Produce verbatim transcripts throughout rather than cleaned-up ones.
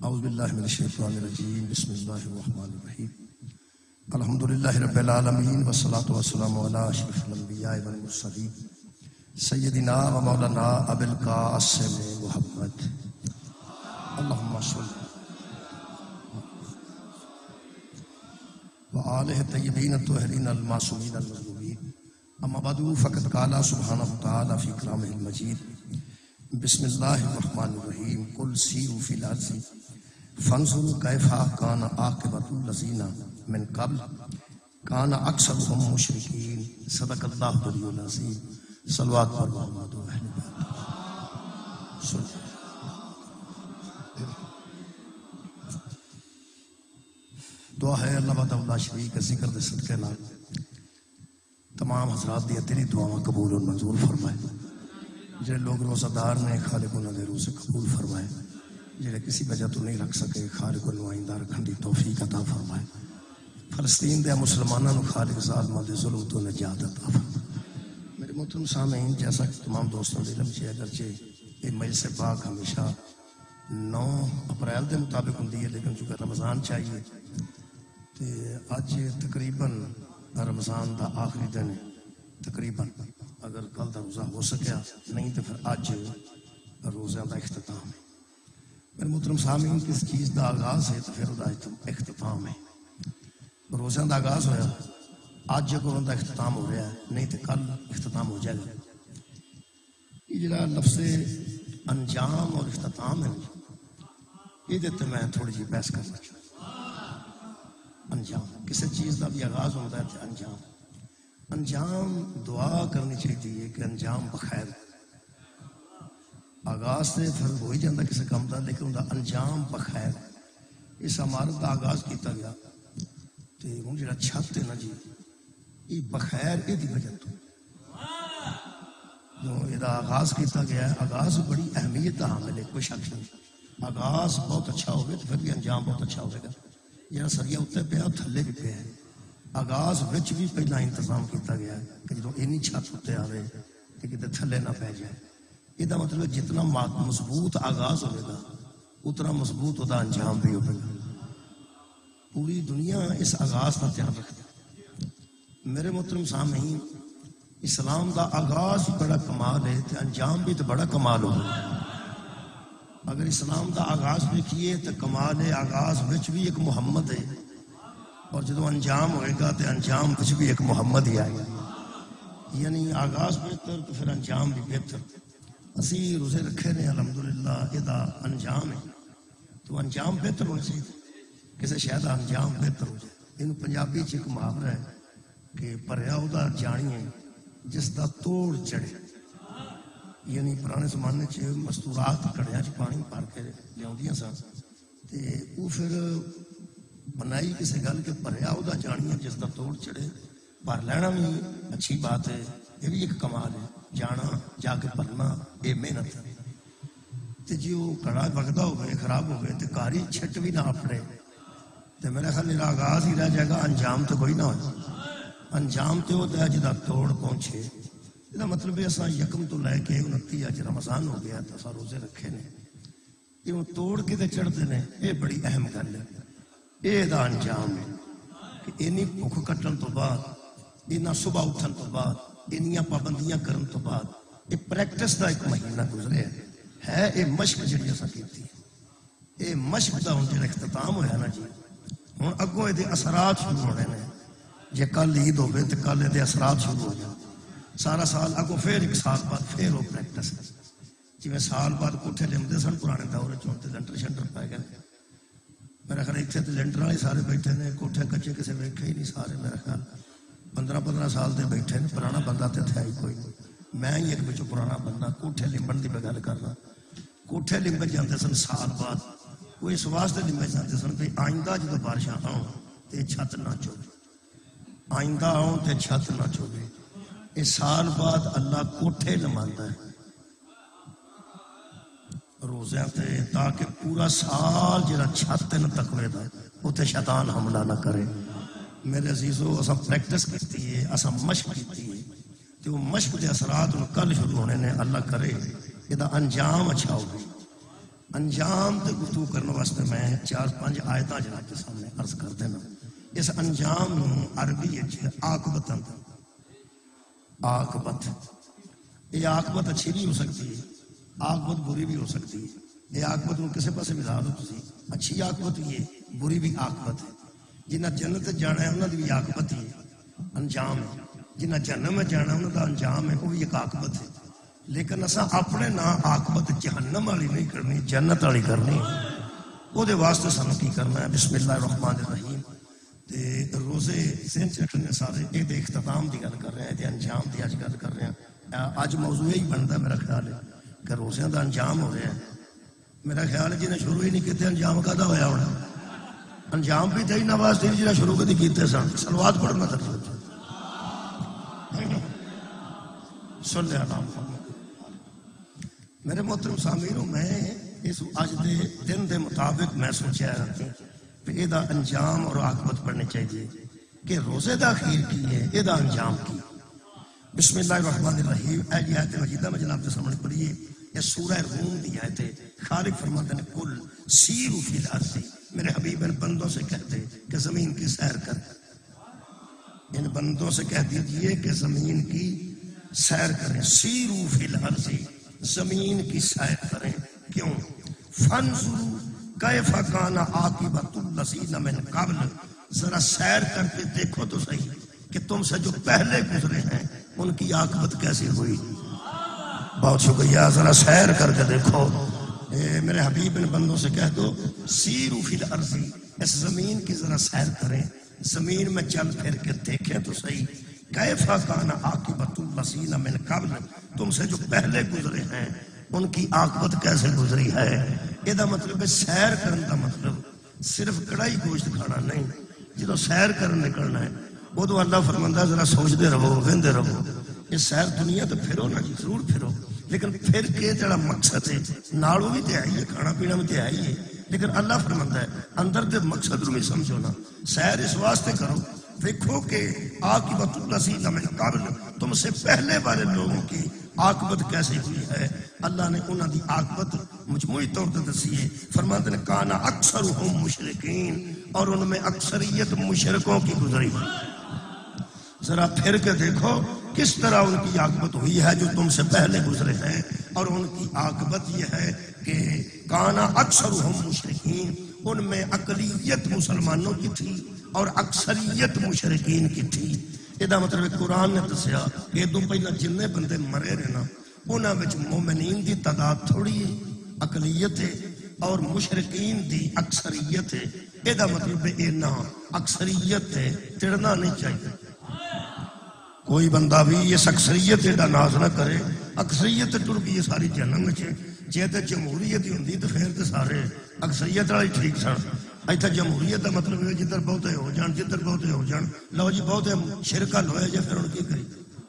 اعوذ باللہ من الشیطان الرجیم بسم اللہ الرحمن الرحیم الحمدللہ رب العالمین والصلاة والسلام علی اشرف الانبیاء والمرسلین سیدنا و مولانا ابی القاسم محمد اللہم صلی وآلہ الطیبین الطاہرین المعصومین المظلومین اما بعد فقد قال سبحانہ وتعالی فی کلامہ المجید بسم اللہ الرحمن الرحیم قل سیروا فی الارض فانظروا کیف کان عاقبۃ الذین من قبل کان اکثرهم مشرکین صدق اللہ العلی العظیم صلوات پر محمد و اہل بیت. دعا ہے اللہ وحدہ لا شریک کے ذکر دے صدقے نال تمام حضرات دی تیری دعاواں قبول و منظور فرمائے. جڑے لوگ روزہ دار نے خالق انہاں دے روزے قبول فرمائے. جڑے کسی وجہ تو نہیں رکھ سکے خالق انہاں آئندہ رکھن دی توفیق عطا فرمائے. فلسطین دے مسلماناں نو خالق ظالماں دے ظلم تو نجات عطا فرمائے. میرے محترم سامعین، جیسا کہ تمام دوستوں نے علم ہے اگرچہ یہ مجلس پاک ہمیشہ نو اپریل دے مطابق ہوندی ہے، لیکن چونکہ رمضان چاہیے تے اج تقریباً رمضان دا آخری دن تقریباً اگر کل دا روزہ ہو سکیا نہیں تو پھر اج روزہ دا اختتام ہے. میرے محترم سامعین، کس چیز دا آغاز ہے تو پھر دا اختتام ہے. روزہ دا آغاز ہویا اج کو دا اختتام ہو رہا ہے، نہیں تو کل اختتام ہو جائے گا. یہ جڑا لفظ انجام اور اختتام ہے یہ دیتے میں تھوڑی جی بحث کرنا چاہتا. انجام کسی چیز کا بھی آغاز ہوتا ہے تو انجام انجام دعا کرنی چاہیے کہ انجام بخیر. آغاز سے پھر ہو ہی جاتا کسی کام کا، لیکن انہوں انجام بخیر. اس عمارت کا آغاز کیتا گیا تو ہوں جا چھت ہے نا جی یہ بخیر یہ وجہ تو یہ آغاز کیتا گیا ہے. آغاز بڑی اہمیت کا حامل ہے، کوئی شک نہیں. آغاز بہت اچھا ہوگا تو پھر بھی انجام بہت اچھا ہوگا. یہ سریا اتنے پیا تھلے بھی پیا ہے. آغاز وچ بھی پہلا انتظام کیتا گیا ہے کہ جدو اینی چھت اتنے آئے کہ کتنے تھلے نہ پی جائے. یہ مطلب جتنا مضبوط آغاز ہوئے گا اتنا مضبوط وہ انجام بھی ہوگا. پوری دنیا اس آغاز کا دھیان رکھتی. میرے محترم سامعین، اسلام دا آغاز بڑا کمال ہے تو انجام بھی تو بڑا کمال ہوگا. اگر اسلام دا آغاز دیکھیے تو کمال ہے، آغاز وچ بھی ایک محمد ہے اور جدو انجام ہوئے گا تو انجام وچ بھی ایک محمد ہی آئے گا. یعنی آغاز بہتر تو پھر انجام بھی بہتر. اسی روزے رکھے نے الحمدللہ یہ انجام ہے تو انجام بہتر ہونا چاہیے. کسی شہر کا انجام بہتر ہو جائے. یہ پنجابی چ ایک محاورہ ہے کہ پریا وہ جانیے جس دا توڑ چڑھے. یعنی پرانے زمانے چ مستورات کڑیاں چ پانی بھر کے لیا سن تے وہ پھر بنائی کسی گل کے بھریا وہ جانیے جس کا توڑ چڑھے. بھر لینا بھی اچھی بات ہے، یہ بھی ایک کمال ہے. جانا جا کے بھرنا یہ محنت ہے. تے جی وہ کڑا وگدا ہو گئے خراب ہو گئے تو کاری چھٹ بھی نہ پڑے تو میرا خیال میرا آغاز ہی رہ جائے گا، انجام تو کوئی نہ ہو. انجام تو ہوتا ہے جہاں توڑ پہنچے. یہ مطلب ہے اصل یکم تو لے کے انتی اج رمضان ہو گیا تو اصل روزے رکھے نے یہ توڑ کے تے چڑھتے ہیں. یہ بڑی اہم گل ہے. یہ انجام ہے کہ اینی بھوک کٹن تو بعد اینا صبح اٹھن تو بعد اینیاں پابندیاں کرن تو بعد یہ پریکٹس کا ایک مہینہ گزرے ہے. یہ مشق جی اصل کی یہ مشق کا ہوں جا اختتام ہوا نا جی. ہوں اگوں یہ اثرات شروع ہونے نے. جی کل عید ہوگی تو کل یہ اثرات شروع ہو جائے. سارا سال اگوں پھر ایک سال بعد پھر وہ پریکٹس جی سال بعد کوٹھے لمتے سن پرانے دور چ لنٹر شنٹر پی گئے. میرا خیال اتنے تو لنٹر والے سارے بیٹھے نے، کوٹھے کچے کسی ویکھے ہی نہیں سارے. میرا خیال پندرہ پندرہ سال کے بیٹھے نے. پرانا بندہ تو اتنے ہی کوئی نہیں. میں ہی ایک بچوں پرانا بندہ. کوٹھے لمبن کی میں گل کرنا. کوٹھے لمبے جاتے سن سال بعد. وہ اس واسطے لمبے جاتے سن کہ آئندہ جب بارشاں آؤ تو چھت نہ چوبے. آئندہ آؤ تو چھت نہ چوبے. یہ سال بعد اللہ کوٹھے لماندا ہے روزیاں تے تاکہ پورا سال جڑا چھت نہ تقوی دا اوتے شیطان حملہ نہ کرے. میرے عزیزو اساں پریکٹس کیتی ہے، اساں مشق کیتی ہے تے وہ مشق دے اثرات کل شروع ہونے نے. اللہ کرے یہ انجام اچھا ہوگا. انجام تے گفتگو کرنے واسطے میں چار پانچ آیتاں جناب کے سامنے عرض کر دینا. اس انجام نو عربی وچ عاقبت آندا. عاقبت یہ عاقبت اچھی بھی ہو سکتی ہے، عاقبت بری بھی ہو سکتی ہے. یہ عاقبت نو کسے پاسے ملا دو تسی، اچھی عاقبت بھی ہے بری بھی عاقبت ہے. جنہ جنت جانا ہے انہاں دی بھی عاقبت ہی ہے، انجام ہے. جنہ جہنم میں جانا ہے انہاں دا انجام ہے، وہ بھی ایک عاقبت ہے. لیکن اساں اپنے نا عاقبت جہنم والی نہیں کرنی، جنت والی کرنی. وہ دے واسطے سانو کی کرنا ہے. بسم اللہ الرحمن الرحیم. تے روزے سین چ رکھنے سارے یہ اختتام دی گل کر رہے ہیں، انجام دی اج گل کر رہے ہیں. اج موضوع یہی بنتا میرا خیال ہے کہ روزیاں دا انجام ہو رہا ہے. میرا خیال ہے جنہیں شروع ہی نہیں کیتے انجام کدا ہویا ہونا. انجام بھی تھی نواز تھی جنہیں شروع کدی کیتے سن. صلوات پڑھنا تک سن لیا نام. میرے محترم سامعین، میں اس اج دے دن دے مطابق میں سوچا ہے کہ یہ انجام اور عاقبت پڑھنی چاہیے کہ روزے دا خیر کی ہے، یہ انجام کی. بسم اللہ الرحمن الرحیم. اے جی آیت مجیدہ میں جناب کے سامنے پڑھیے. یہ سورہ روم دی آیت ہے. خالق فرماتے ہیں کل سیروا فی الارض، میرے حبیب ان بندوں سے کہتے کہ زمین کی سیر کر. ان بندوں سے کہہ دیجئے کہ زمین کی سیر کریں. سیروا فی الارض، زمین کی سیر کریں. کیوں؟ فانظروا کیف کان عاقبۃ الذین من قبل، ذرا سیر کر کے دیکھو تو صحیح کہ تم سے جو پہلے گزرے ہیں ان کی عاقبت کیسی ہوئی. بہت شکریہ. ذرا سیر کر کے دیکھو. اے میرے حبیب ان بندوں سے کہہ دو سیروا فی الارض، اس زمین کی ذرا سیر کریں، زمین میں چل پھر کے دیکھیں تو صحیح کیف کان عاقبۃ الذین من قبل، تم سے جو پہلے گزرے ہیں ان کی عاقبت کیسے گزری ہے. یہ مطلب ہے سیر کرن کا مطلب صرف کڑائی گوشت کھانا نہیں. جدو سیر کرن نکلنا ہے ادو اللہ فرماندا ہے ذرا سوچتے رہو، وہندے رہو. یہ سیر دنیا تو پھرو نا جی، ضرور پھرو، لیکن پھر کے جڑا مقصد ہے نالوں بھی تے آئی ہے، کھانا پینا بھی تے آئی ہے، لیکن اللہ فرماندا ہے اندر دے مقصد رو بھی سمجھو نا. سیر اس واسطے کرو دیکھو کہ عاقبۃ الذین من قبل، تم سے پہلے والے لوگوں کی عاقبت کیسی ہوئی ہے. اللہ نے انہوں دی عاقبت مجموعی طور پر دسی ہے. فرماتے ہیں کان اکثرهم مشرکین، اور ان میں اکثریت مشرکوں کی گزری. ذرا پھر کے دیکھو کس طرح ان کی عاقبت ہوئی ہے جو تم سے پہلے گزرے ہیں. اور ان کی عاقبت یہ ہے کہ کان اکثرهم مشرکین، ان میں اقلیت مسلمانوں کی تھی اور اکثریت مشرکین کی تھی. یہ مطلب قرآن نے دسیا کہ دو پہلا جن بندے مرے رہے نا انہاں وچ مومنین دی تعداد تھوڑی ہے، اقلیت ہے، اور مشرکین دی اکثریت ہے. یہ مطلب یہ نہ اکثریت ہے تڑنا نہیں چاہیے. کوئی بندہ بھی اس اکثریت ایڈا ناز نہ کرے. اکثریت ٹر گئی ساری جہنم وچ. جے تے جمہوریت ہی ہوندی تو پھر تے سارے اکثریت والے ٹھیک سن. ایتھے جمہوریت کا مطلب ہے جدھر بہتے ہو جان، جدھر بہتے ہو جان. لو جی بہتے شرکا لویا جی پھر ہن کی کری.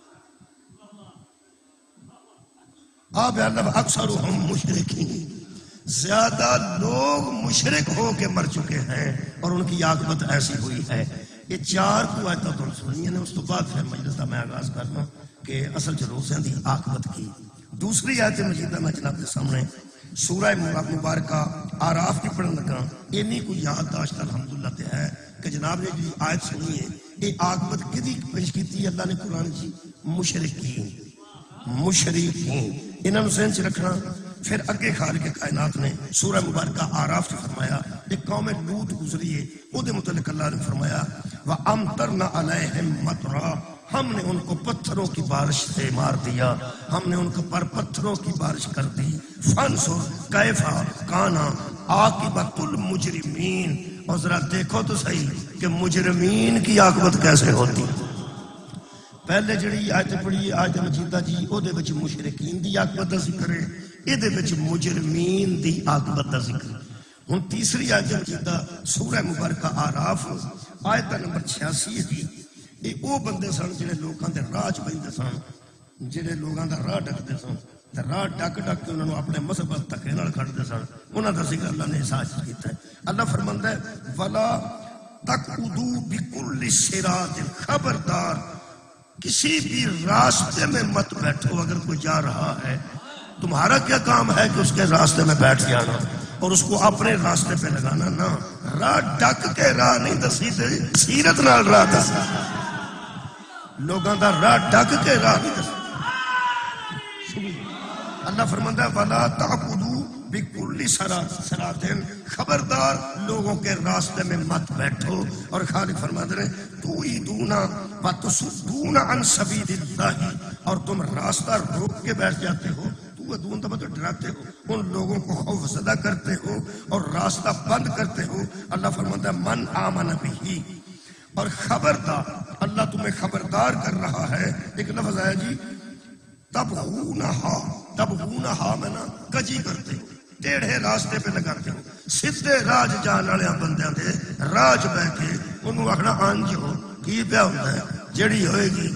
آپ اکثرهم مشرکین، زیادہ لوگ مشرک ہو کے مر چکے ہیں اور ان کی عاقبت ایسی ہوئی ہے. یہ چار کو آیتاں تو سنی نے. اس تو بعد پھر مجلس کا میں آغاز کرنا کہ اصل چ روزیاں دی عاقبت کی. دوسری آیت مجیدہ میں جناب کے سامنے سورہ مبارکہ آراف کی پڑھن لگا. اینی کو یادداشت الحمدللہ تے ہے کہ جناب نے جو آیت سنی ہے یہ عاقبت کدی پیش کی اللہ نے قرآن جی؟ مشرکین. مشرکین انہوں ذہن چ رکھنا. پھر اگے خالق کائنات نے سورہ مبارکہ آراف سے فرمایا ایک قوم لوط گزری ہے، وہ دے متعلق اللہ نے فرمایا وَأَمْطَرْنَا عَلَيْهِمْ مَطْرًا، ہم نے ان کو پتھروں کی بارش سے مار دیا، ہم نے ان کو پر پتھروں کی بارش کر دی. فَانْظُرْ كَيْفَ كَانَ عَاقِبَةُ الْمُجْرِمِينَ، اور ذرا دیکھو تو صحیح کہ مجرمین کی عاقبت کیسے ہوتی. پہلے جڑی آیت پڑھی آیت مجیدہ جی او دے وچ مشرکین دی عاقبت دا ذکر ہے، اے دے وچ مجرمین دی عاقبت دا ذکر. ہن تیسری آیت مجیدہ سورہ مبارکہ آراف آیت نمبر چھیاسی ہے جی. اے او بندے سن جڑے لوکاں دے راہ چ بیندے سن، جڑے لوکاں دا راہ ڈکدے سن تے راہ ڈک ڈک کے انہاں نوں اپنے مذہب تکے نال کھڑدے سن. انہاں دا ذکر اللہ نے احساس کیتا ہے. اللہ فرماندا ہے ولا تقعدوا بكل صراط، خبردار کسی بھی راستے میں مت بیٹھو. اگر کوئی جا رہا ہے تمہارا کیا کام ہے کہ اس کے راستے میں بیٹھ جانا. اور اس کو اپنے راستے پہ لگانا نا، راہ ڈک کے راہ نہیں دسی تے سیرت نال راہ دس، لوگاں دا راہ ڈک کے راہ نہیں دس۔ اللہ فرماتا ہے وَلَا تَعْقُدُوا بِكُلِّ صِرَاطٍ، خبردار لوگوں کے راستے میں مت بیٹھو۔ اور خالق فرماتے ہیں تُوعِدُونَ وَتُصُدُّونَ عَنْ سَبِيلِ اللَّهِ، اور تم راستہ روک کے بیٹھ جاتے ہو، تُوعِدُونَ تو مطلب ڈراتے ہو، ان لوگوں کو خوف زدہ کرتے ہو اور راستہ بند کرتے ہو۔ اللہ فرماتا ہے من آمن بہ، اور خبردار اللہ تمہیں خبردار کر رہا ہے۔ ایک لفظ آیا جی تبغونہا، تبغونہا میں نا کجی کرتے ہو، ٹیڑھے راستے پہ لگاتے ہو، سیدھے راج جان والے بندیاں دے راج بہ کے انہوں آخنا آنج ہو کی پیا ہوتا ہے جڑی ہوئے گی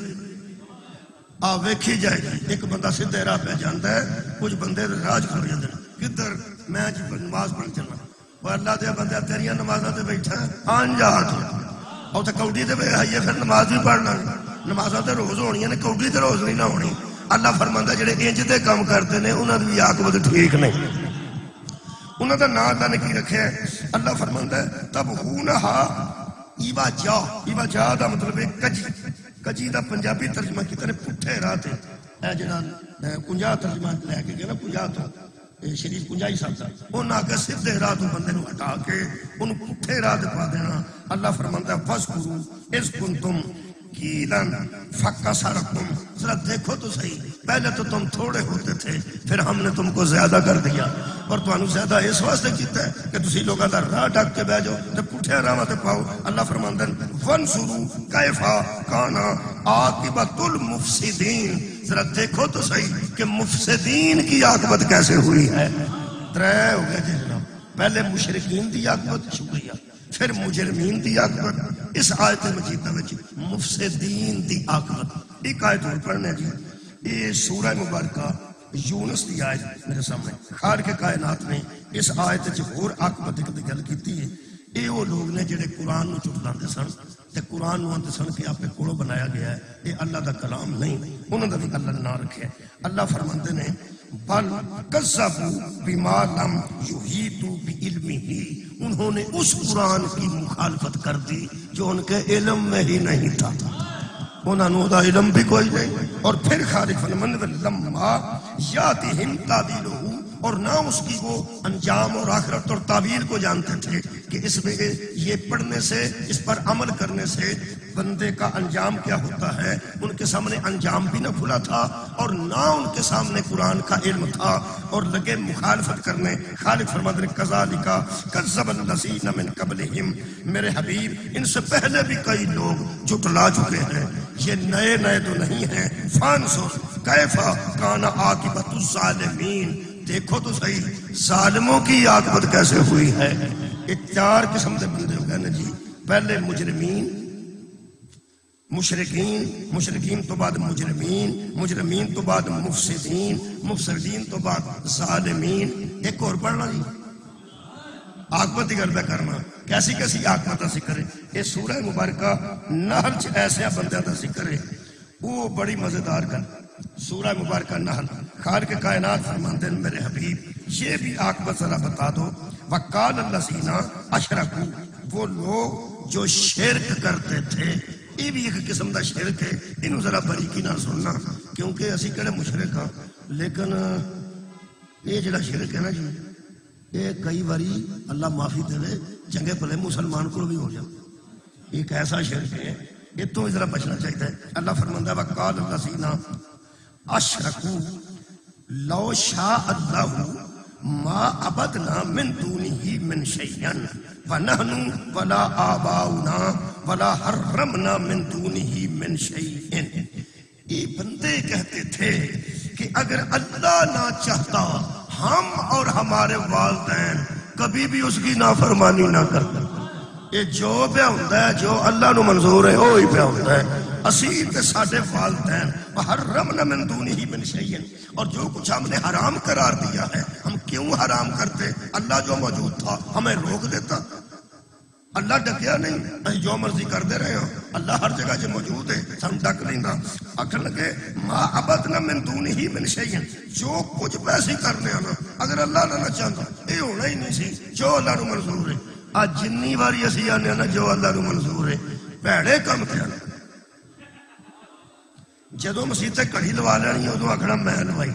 آ ویکھی جائے گی۔ ایک بندہ سیدھے راہ پہ جانتا ہے، کچھ بندے راج کھڑ جاتے ہیں کدھر میں جی نماز پڑھ چلنا، وہ اللہ دے بندے تیریاں نمازاں تے بیٹھا آنج ہاتھ اور تے کوڈی تے پہ آئیے پھر نماز بھی پڑھنا، نمازاں تے روز ہونی نے، کوڈی تے روز نہیں نہ ہونی۔ اللہ فرماندا جڑے انج دے کام کرتے نے انہاں دی عاقبت ٹھیک نہیں، انہاں دا نام اللہ نے کی رکھیا ہے۔ اللہ فرماندا ہے تبغونہا ایوا جا، ایوا جا دا مطلب ہے کجی، کجی دا پنجابی ترجمہ کیتے نے پٹھے راہ تے، اے جڑا کنجا ترجمہ لے کے گیا نا کنجا تو شریف کنجائی صاحب دا، انہاں آ کے سیدھے راہ تو بندے نو ہٹا کے انہوں پٹھے راہ تے پا دینا۔ اللہ فرماندا ہے فذکروا اذ کنتم قیلن فکسرکم، ذرا دیکھو تو صحیح، پہلے تو تم تھوڑے ہوتے تھے پھر ہم نے تم کو زیادہ کر دیا، اور تمہیں زیادہ اس واسطے کیتا ہے کہ تسی لوگاں دا راہ ڈک کے بہ جاؤ تے پٹھے راہ تے پاؤ۔ اللہ فرماندا ہے وانظروا کیف کان عاقبۃ المفسدین، ذرا دیکھو تو صحیح کہ مفسدین کی عاقبت کیسے ہوئی ہے۔ ترے ہو گئے جی جناب، پہلے مشرکین دی عاقبت، شکریہ، پھر مجرمین دی عاقبت، اس آیت مجیدہ میں مفسدین دی عاقبت۔ ایک آیت اور پڑھنے جی، یہ سورہ مبارکہ یونس دی آیت میرے سامنے، خالق کائنات نے اس آیت وچ ہور عاقبت دی گل کیتی ہے۔ اے وہ لوگ نے جڑے قرآن نو چٹلاندے سن تے قرآن نو آندے سن کہ آپ کولوں بنایا گیا ہے، یہ اللہ دا کلام نہیں، انہوں نے بھی اللہ نے نہ رکھے۔ اللہ فرماندے نے بل کذبوا بما لم یحیطوا بعلمہ، انہوں نے اس قرآن کی مخالفت کر دی جو ان کے علم میں ہی نہیں تھا، انہوں نے دا علم بھی کوئی نہیں۔ اور پھر خالق فرماندے لما یاتہم تاویلہ، اور نہ اس کی وہ انجام اور آخرت اور تعبیر کو جانتے تھے کہ اس میں یہ پڑھنے سے، اس پر عمل کرنے سے بندے کا انجام کیا ہوتا ہے، ان کے سامنے انجام بھی نہ کھلا تھا اور نہ ان کے سامنے قرآن کا علم تھا، اور لگے مخالفت کرنے۔ خالق فرماتے ہیں کذالک کذب الذین من قبلہم، میرے حبیب ان سے پہلے بھی کئی لوگ جھٹلا چکے ہیں، یہ نئے نئے تو نہیں ہیں۔ فانظر کیف کان عاقبۃ الظالمین، دیکھو تو صحیح ظالموں کی عاقبت کیسے ہوئی ہے۔ یہ چار قسم کے بندے ہو گئے نا جی، پہلے مجرمین، مشرکین، مشرکین تو بعد مجرمین، مجرمین تو بعد مفسدین، مفسدین تو بعد ظالمین۔ ایک اور پڑھنا جی، عاقبت کی گل کرنا، کیسی کیسی عاقبت ذکر ہے۔ یہ سورہ مبارکہ نحل چ ایسے بندیاں دا ذکر ہے، وہ بڑی مزیدار گل۔ سورہ مبارکہ نحل، خالق کائنات فرماتے ہیں میرے حبیب یہ بھی عاقبت ذرا بتا دو۔ وقال الذین اشرکوا، وہ لوگ جو شرک کرتے تھے، یہ بھی ایک قسم دا شرک ہے، انہوں ذرا باریکی نہ سننا، کیونکہ اسی کہڑے مشرک ہاں، لیکن یہ جڑا شرک ہے نا جی، یہ کئی باری اللہ معافی دے چنگے بھلے مسلمان کو بھی ہو جائے، ایک ایسا شرک ہے، یہ تو ذرا بچنا چاہیے۔ اللہ فرماندہ وقال الذین اشرکوا لو شاء اللہ ما عبدنا من دونہ من شیئا ونحن ولا آباؤنا ولا حرمنا من دونہ من شیئا، یہ بندے کہتے تھے کہ اگر اللہ نہ چاہتا ہم اور ہمارے والدین کبھی بھی اس کی نافرمانی نہ کرتے۔ یہ جو پہ ہوتا ہے جو اللہ نو منظور ہے وہی پہ ہوتا ہے۔ اسی تے ساڈے والدین وحرمنا من دونہ من شیئا، اور جو کچھ ہم نے حرام قرار دیا ہے ہم کیوں حرام کرتے؟ اللہ جو موجود تھا ہمیں روک دیتا، اللہ ڈکیا نہیں، اسی جو مرضی کرتے رہے ہوں، اللہ ہر جگہ جو موجود ہے سن ڈک لینا. آخر لگے ما عبدنا من دونہ من شیء، جو کچھ پیسے کرنے نا اگر اللہ نہ چاہتا یہ ہونا ہی نہیں سی جو اللہ نو منظور ہے. آج جنی واری اسی آنے نا جو اللہ نو منظور ہے بھڑے کم کیا نا. جدو مسیح تے کڑی لوا لینی ادو آخنا میں لوائی،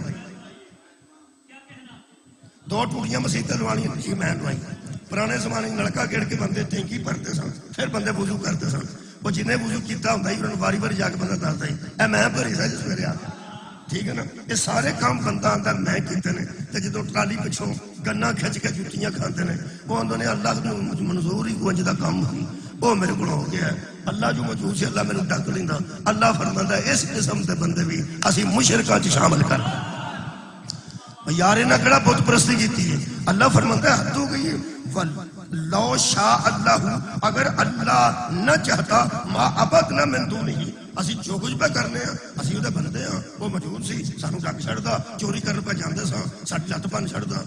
دو ٹوٹیاں مسیح تے لوانی جی میں لوائی. پرانے زمانے نلکا گیڑ کے بندے ٹینکی بھرتے سن، پھر بندے وضو کرتے سن. وہ جنہیں وضو کیتا ہوں انہوں نے باری باری جا کے بندہ دستا ہی اے میں بھری سا جس میرے آ. ٹھیک ہے نا، یہ سارے کام بندہ آتا میں کیتے نے. تے جدو ٹرالی پچھوں گنا کھچ کے جتیاں کھاتے ہیں وہ آدھے نے اللہ منظور ہی کچھ دا کام ہوئی وہ میرے کو ہو گیا ہے. اللہ جو موجود سے اللہ میرے ڈک لینا. اللہ فرماتا ہے اس قسم کے بندے بھی اسی مشرکاں چ شامل کر یار نہ کہڑا بت پرستی کی ہے. اللہ فرماتا ہے حد ہو گئی ہے. لو شاء اللہ، اگر اللہ نہ چاہتا ما عبدنا من دونہ، اسی جو کچھ پہ کرنے ہیں اسی وہ بندے ہاں. وہ موجود سی سانو ڈک چھڑدا، چوری کرنے پہ جاندے سا ساڈی لت بن چھڑدا،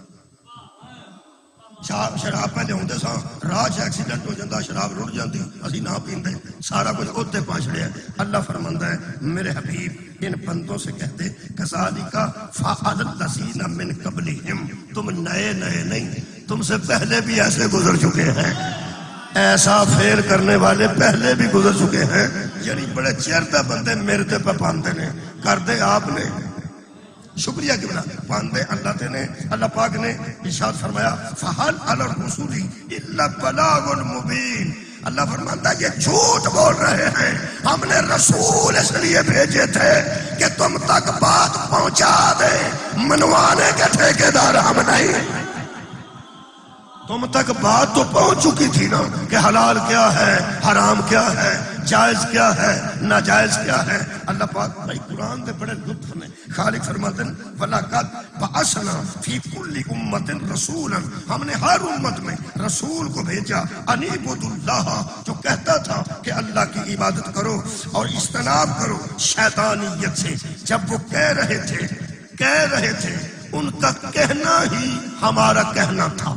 شراب پہ لیا سا راہ چ ایکسیڈنٹ ہو جاتا شراب رڑ جاتی اسی نہ پیندے سارا کچھ اتنے پا چھڑیا. اللہ فرماندا ہے میرے حبیب ان بندوں سے کہتے کذالک فعل الذین من قبلہم، تم نئے نئے نہیں، تم سے پہلے بھی ایسے گزر چکے ہیں. ایسا پھیر کرنے والے پہلے بھی گزر چکے ہیں. یعنی بڑے چہرتے بندے میرے تے پہ پاندے نے کردے آپ نے شکریہ کی بنا پاندے اللہ تے نے. اللہ پاک نے ارشاد فرمایا فحل علی الرسول الا بلاغ مبین. اللہ فرماتا ہے یہ جھوٹ بول رہے ہیں، ہم نے رسول اس لیے بھیجے تھے کہ تم تک بات پہنچا دے، منوانے کے ٹھیکیدار ہم نہیں. تم تک بات تو پہنچ چکی تھی نا کہ حلال کیا ہے، حرام کیا ہے، جائز کیا ہے، ناجائز کیا ہے. اللہ پاک بھائی قرآن دے بڑے لطف میں خالق فرماتے ہیں وَلَقَدْ بَعَثْنَا فِي كُلِّ أُمَّةٍ رَسُولًا، ہم نے ہر امت میں رسول کو بھیجا أَنِ اعْبُدُوا اللَّهَ، جو کہتا تھا کہ اللہ کی عبادت کرو اور اجتناب کرو شیطانیت سے. جب وہ کہہ رہے تھے کہہ رہے تھے ان کا کہنا ہی ہمارا کہنا تھا.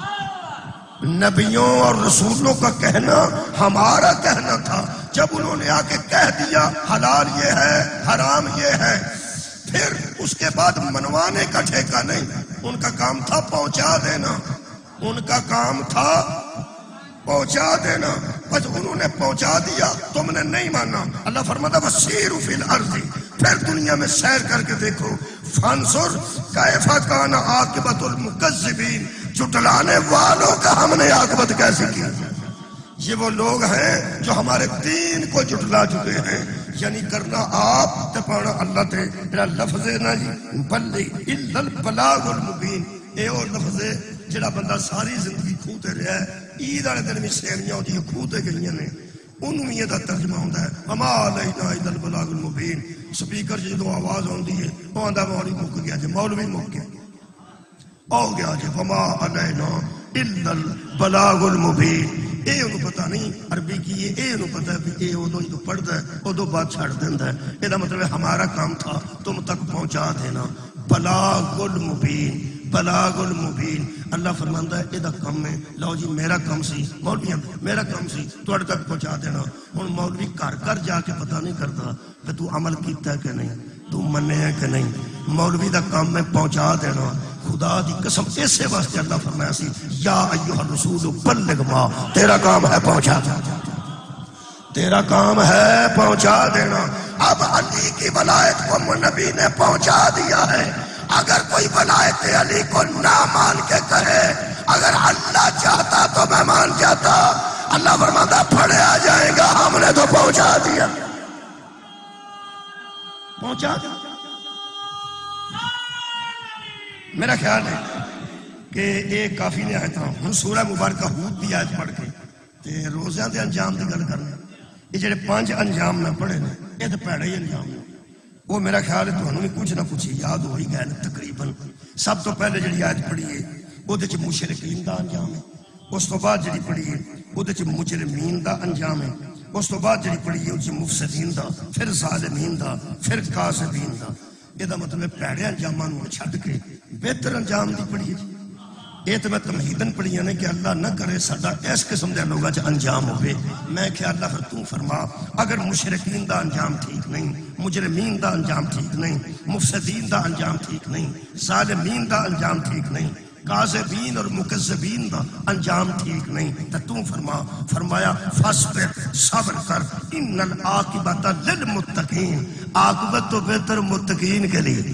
نبیوں اور رسولوں کا کہنا ہمارا کہنا تھا. جب انہوں نے آ کے کہہ دیا حلال یہ ہے حرام یہ ہے، پھر اس کے بعد منوانے کا ٹھیکہ نہیں. ان کا کام تھا پہنچا دینا، ان کا کام تھا پہنچا دینا. بس انہوں نے پہنچا دیا تم نے نہیں مانا. اللہ فرماتا وسیروا فی الارض، پھر دنیا میں سیر کر کے دیکھو فانظر کیف کان عاقبۃ المکذبین، جھٹلانے والوں کا ہم نے عاقبت کیسے کی. یہ وہ لوگ ہیں جو ہمارے دین کو جھٹلا چکے ہیں. یعنی کرنا آپ تے پانا اللہ تے. میرا لفظ ہے نا جی بلی الا البلاغ المبین، اے اور لفظ ہے جڑا بندہ ساری زندگی کھوتے رہا ہے، عید والے دن بھی سیویاں ہوندی کھوتے گئیاں نے، انہوں یہ دا ترجمہ ہوتا ہے وما علینا الا البلاغ المبین. سپیکر جدو آواز ہوندی ہے وہ آندا مولوی مک گیا جی، مولوی مک گیا ہو گیا جی وما علینا الا البلاغ المبین. اے انہوں پتہ نہیں عربی کی ہے، اے انہوں پتہ ہے کہ اے ادو جدو پڑھتا ہے ادو بات چھڑ دینا ہے. یہ مطلب ہے ہمارا کام تھا تم تک پہنچا دینا. بلاغ المبین، بلاغ المبین. اللہ فرماندا ہے یہ کام ہے. لو جی میرا کام سی مولویاں میرا کام سی تھوڑے تک پہنچا دینا. ہوں مولوی گھر گھر جا کے پتہ نہیں کرتا کہ تو عمل کیتا ہے کہ نہیں، تو منے ہے کہ نہیں. مولوی دا کام میں پہنچا دینا. خدا دی قسم ایسے واسطے اللہ فرمایا سی یا ایھا الرسول بلغ ما، تیرا کام ہے پہنچا دینا، تیرا کام ہے پہنچا دینا. اب علی کی ولایت کو نبی نے پہنچا دیا ہے. اگر کوئی ولایت علی کو نہ مان کے کہے اگر اللہ چاہتا تو میں مان جاتا. اللہ فرماتا پڑے آ جائے گا، ہم نے تو پہنچا دیا پہنچا دیا. میرا خیال ہے کہ ایک کافی نے آیا تھا. ہوں سورہ مبارکہ ہود دی آیت پڑھ کے تے روزیاں دے انجام دی گل کرنا. یہ جڑے پانچ انجام میں پڑھے نے یہ تو پیڑے ہی انجام نے. وہ میرا خیال ہے تمہیں بھی کچھ نہ کچھ یاد ہو ہی گئے تقریباً. سب تو پہلے جڑی آیت پڑھی ہے وہ مشرکین دا انجام ہے. اس تو بعد جڑی پڑھی ہے وہ مجرمین دا انجام ہے. اس تو بعد جڑی پڑھی ہے وہ مفسدین دا، پھر ظالمین دا، پھر قاسدین دا. یہ مطلب پیڑے انجاماں چھڈ کے بہتر انجام دی پڑھی ہے. یہ تو میں تمہیدن پڑھیاں نے کہ اللہ نہ کرے ساڈا اس قسم دے لوگاں چ انجام ہوئے. میں کہ اللہ پھر تو فرما اگر مشرکین دا انجام ٹھیک نہیں، مجرمین دا انجام ٹھیک نہیں، مفسدین دا انجام ٹھیک نہیں، ظالمین دا انجام ٹھیک نہیں، کاذبین اور مکذبین دا انجام ٹھیک نہیں، تو تو فرما فرمایا فاصبر صبر کر ان العاقبۃ للمتقین، عاقبت تو بہتر متقین کے لیے.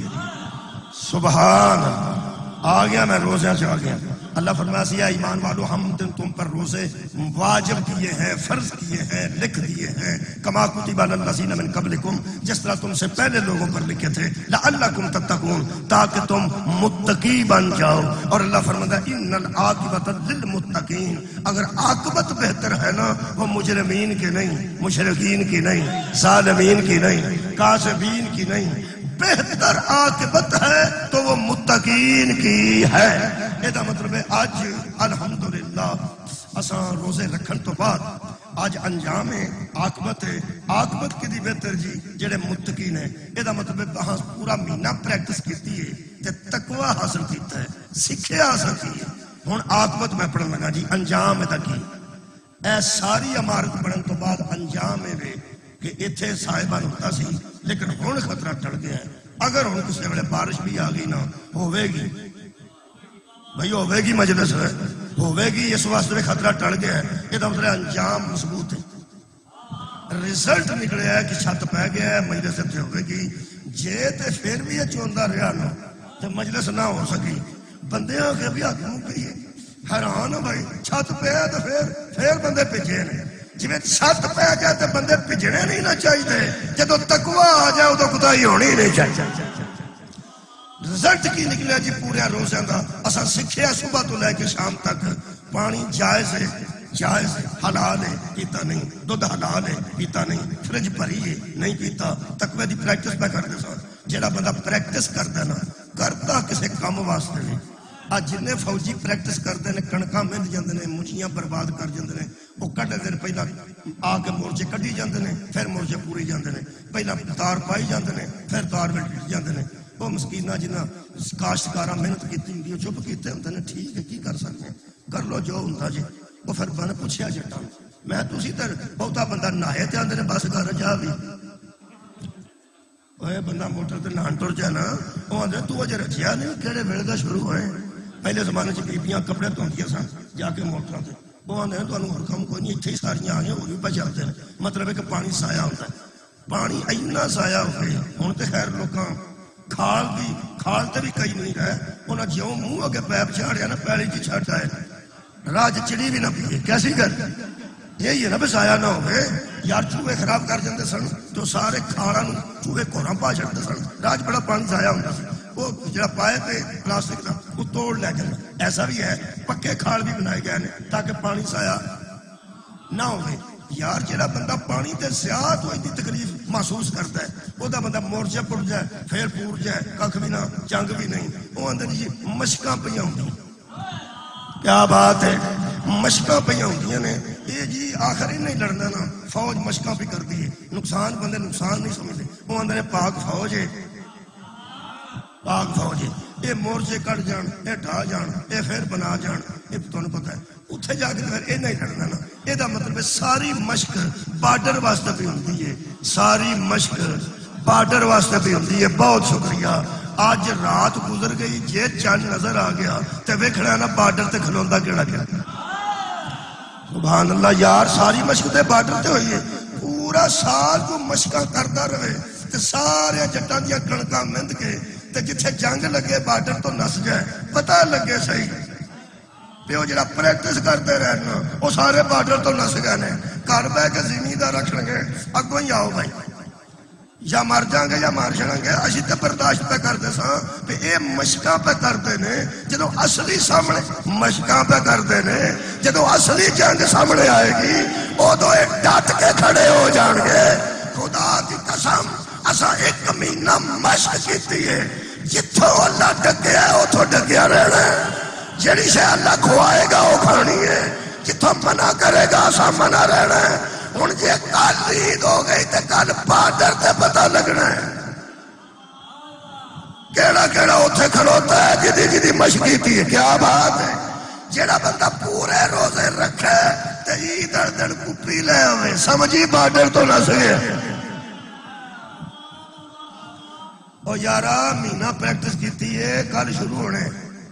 سبحان اللہ. آ گیا میں روزے سے آ گیا. اللہ فرمایا سی ایمان والو ہم تم پر روزے واجب کیے ہیں، فرض کیے ہیں، لکھ دیے ہیں، کما کتب علی الذین من قبلکم، جس طرح تم سے پہلے لوگوں پر لکھے تھے، لعلکم تتقون، تاکہ تم متقی بن جاؤ. اور اللہ فرماتا ہے ان العاقبۃ للمتقین، اگر عاقبت بہتر ہے نا وہ مجرمین کی نہیں، مشرکین کی نہیں، ظالمین کی نہیں، کاذبین کی نہیں، بہتر عاقبت ہے تو وہ متقین کی ہے. یہ مطلب ہے اج الحمدللہ اساں روزے رکھن تو بعد اج انجام عاقبت عاقبت کی دی بہتر جی جڑے متقین ہیں. یہ مطلب ہے بہاں پورا مہینہ پریکٹس کیتی ہے تے تقوی حاصل کیتا ہے، سکھیا حاصل کی ہے. ہن عاقبت میں پڑھن لگا جی انجام ادا کی. اے ساری عمارت بنن تو بعد انجام ہے کہ اتنے صاحبان ہوتا سی لیکن ہوں خطرہ ٹل گیا ہے. اگر ہوں کسی ویلے بارش بھی آ گئی نا ہوے گی بھائی، ہوے گی مجلس ہے ہوے گی، اس واسطے خطرہ ٹل گیا ہے. یہ تو مطلب انجام مضبوط ہے، رزلٹ نکلیا ہے کہ چھت پہ گیا ہے، مجلس اتنے ہوے گی. جے تے پھر بھی یہ چوندا رہا نا تو مجلس نہ ہو سکی. بندے آ کے بھی ہاتھ منہ پی حیران ہو بھائی، چھت پہ ہے تو پھر پھر بندے بھیجے نے. جی چھت پہ گیا تو بندے بھجنے نہیں نہ چاہیے، جدو تقوی آ جائے ادو کتائی ہونی نہیں چاہیے. رزلٹ کی نکلیا جی پورے روزے کا. اصا سیکھیا صبح تو لے کے شام تک پانی جائز ہے، جائز حلال ہے پیتا نہیں، دودھ حلال ہے پیتا نہیں، فرج بھری ہے نہیں پیتا. تقوی دی پریکٹس پہ کرتے سن. جہاں بندہ پریکٹس کرتا نا کرتا کسی کام واسطے نہیں. آج جن فوجی پریکٹس کرتے ہیں کڑکاں مل جاتے ہیں، مچھیاں برباد کر جاتے ہیں. وہ کٹ دن پہلے آ کے مورچے کٹی جاتے ہیں، پھر مورچے پوری جاتے ہیں. پہلے تار پائی جاتے ہیں، پھر تار میں ٹوٹ جاتے ہیں. وہ مسکینہ جنہ کاشتکارا محنت کی ہوں چپ کیتے ہوں نے، ٹھیک ہے کی کر سکتے ہیں، کر لو جو ہوں جی. وہ پھر میں نے پوچھا جٹا میں تھی تو بہتا بندہ نہائے تے آتے بس گھر جا بھی بندہ موٹر تے نہان ٹر جائے نا. وہ آدھے تو اجے رچیا نہیں کہڑے ویلے کا شروع ہوئے. پہلے زمانے چ بیبیاں کپڑے دھوندیاں سن جا کے موٹر سے. وہ آدھے تمہیں ہر کام کوئی نہیں، اتنے ہی ساریاں آ گئی وہ بھی پہ چلتے ہیں. مطلب ہے کہ پانی سایا ہوتا ہے، پانی اینا سایا ہو گیا. ہوں تو خیر لوگ کھال بھی کھال تے بھی کئی نہیں رہے. انہیں جیوں منہ اگے پیپ چاڑیا نا پیڑی کی چھٹ آئے راج چڑی بھی نہ پیے. کیسی گل یہی ہے نا بس آیا نہ ہوئے یار. چوہے خراب کر جاتے سن تو سارے کھانا چوہے کوراں پا چڑھتے سن. راج بڑا پانی ضائع ہوتا سی. وہ جڑا پائے تھے پلاسٹک کا وہ توڑ لے جانا. ایسا بھی ہے پکے کھال بھی بنائے گئے ہیں تاکہ پانی ضائع نہ ہوئے. یار جڑا بندہ پانی تے زیادہ ہوئی تکلیف محسوس کرتا ہے وہ بندہ مورچے پڑ جائے پھر پور جائے کھ بھی نہ جنگ بھی نہیں. وہ اندر جی مشکاں پہ ہوں. کیا بات ہے، مشکاں پہ ہوں نے. یہ جی آخر ہی نہیں لڑنا نا، فوج مشکاں پہ کرتی ہے. نقصان بندے نقصان نہیں سمجھتے. وہ اندر پاک فوج ہے، پاک فوج ہے. یہ مورچے کٹ جان، یہ ڈھا جان، یہ پھر بنا جان. یہ تمہیں پتا ہے اتنے جا کے پھر یہ نہیں لڑنا نا. یہ مطلب ہے ساری مشق بارڈر واسطے بھی ہوتی ہے، ساری مشق بارڈر واسطے بھی ہوتی ہے. بہت شکریہ. اج رات گزر گئی جے چند نظر آ گیا تو ویکھنا نا بارڈر تے کھلوندا کیڑا کیا. سبحان اللہ. یار ساری مشق تے بارڈر تے ہوئی ہے. پورا سال کو مشقاں کرتا رہے تے سارے جٹاں دیاں کڑکاں مند کے تے جتھے جنگ لگے بارڈر تو نس جائے پتہ لگے صحیح. تے وہ جڑا پریکٹس کرتے رہنا وہ سارے بارڈر تو نس گئے نے. گھر بہ کے زمیندار رکھن گے اگوں ہی آؤ بھائی یا مر جاؤں گے یا مار چڑھیں گے. اسی تو برداشت پہ کرتے سا کہ یہ مشقاں پہ کرتے ہیں. جدو اصلی سامنے مشقاں پہ کرتے ہیں، جدو اصلی جنگ سامنے آئے گی ادو یہ ڈٹ کے کھڑے ہو جان گے. خدا کی قسم اسا ایک مہینہ مشق کی ہے. جتوں اللہ ڈگیا اتوں ڈگیا رہنا. جیڑی شے اللہ کھوائے گا وہ کھانی ہے، جتوں منع کرے گا اسا منع رہنا ہے. ہوں جی کل عید ہو گئی تو کل بارڈر تے پتہ لگنا ہے. کیڑا کیڑا اتنے کھڑوتا ہے جدی جدی مشقی تھی. کیا بات ہے. جیڑا بندہ پورے روزے رکھے تے ادھر ادھر کپی لے آوے سمجھی بارڈر تو نہ سکے. او یارا مہینہ پریکٹس کیتی ہے کل شروع ہونے.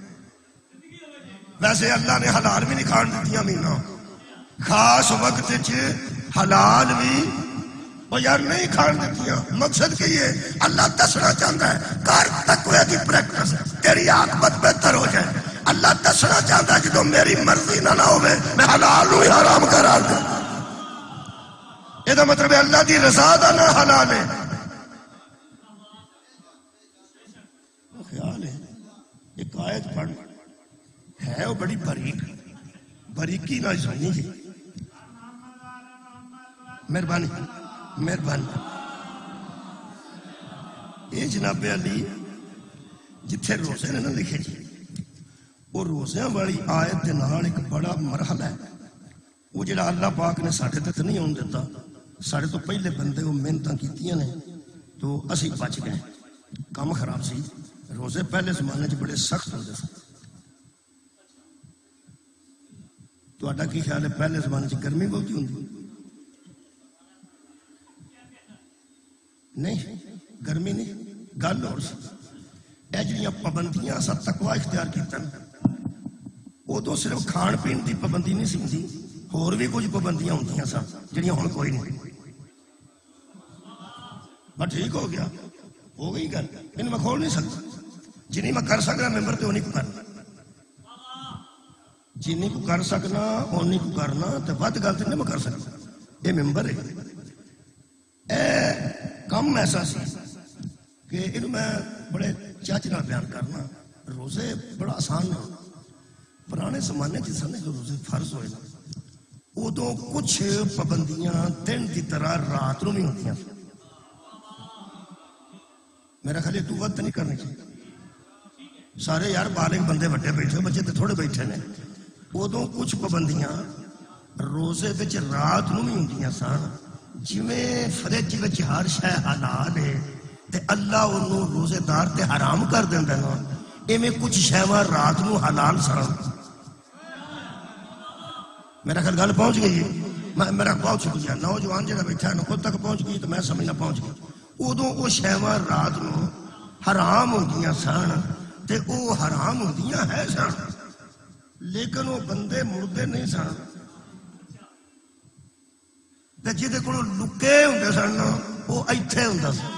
ویسے اللہ نے حلال بھی نہیں کھان دیتیاں مہینہ خاص وقت حلال بھی اور یار نہیں کھان دیتیاں. مقصد کی ہے اللہ دسنا چاہتا ہے کر تقوی کی پریکٹس تیری عاقبت بہتر ہو جائے. اللہ دسنا چاہتا ہے جدو میری مرضی نہ نہ ہوئے میں حلال ہوں حرام قرار دوں. یہ تو مطلب ہے اللہ کی رضا دا نہ حلال ہے. خیال ہے ایک آیت پڑھ ہے وہ بڑی باریک باریکی نہ سنی جی. مہربانی مہربانی. یہ جناب علی جتھے روزے نے نہ لکھے جی وہ روزیاں والی آیت دے نال ایک بڑا مرحلہ ہے. وہ جڑا اللہ پاک نے ساڈے تک نہیں آن دیتا. ساڈے تو پہلے بندے وہ محنتاں کیتیاں نے تو اسی بچ گئے. کام خراب سی. روزے پہلے زمانے چ بڑے سخت ہوتے سن. تہاڈا کی خیال ہے پہلے زمانے چ گرمی بہتی ہوندی؟ نہیں گرمی نہیں. گل اور سی اے جڑیاں پابندیاں اساں تقوی اختیار کیتاں ادو صرف کھان پین کی پابندی نہیں سی ہور بھی کچھ پابندیاں ہوندیاں سن جڑیاں ہن کوئی نہیں. بس ٹھیک ہو گیا ہو گئی گل. انہوں میں کھول نہیں سکتا. جنہیں میں کر سکنا ممبر تے انہیں کو کرنا. جنہیں کو کر سکنا انہیں کو کرنا تو ود گل تو نہیں میں کر سکتا. یہ ممبر ہے. اے کم ایسا سی کہ انہوں میں بڑے چچ نال بیان کرنا. روزے بڑا آسان نہ پرانے زمانے جسے جو روزے فرض ہوئے نا ادو کچھ پابندیاں دن کی طرح رات نو بھی ہوتی ہیں. میرا خیال یہ تو وقت نہیں کرنی چاہیے. سارے یار بالغ بندے وڈے بیٹھے بچے تو تھوڑے بیٹھے نے. ادو کچھ پابندیاں روزے بچ رات نو بھی ہوندیاں سن. جویں فرج وچ ہر شے حلال ہے تے اللہ انہوں روزے دار تے حرام کر دیندا نا ایویں کچھ شیواں رات نو حلال سن. میرا خیال گل پہنچ گئی ہے. میرا پہنچ گیا نوجوان جہاں بیٹھا ہے خود تک پہنچ گئی تو میں سمجھنا پہنچ گئی. ادو وہ شیواں رات نو حرام ہوندیاں سن تے او حرام ہوندیاں ہے سن لیکن وہ بندے مردے نہیں سن. جہدے کو لکے ہوندے سن وہ ایتھے ہوندا سن.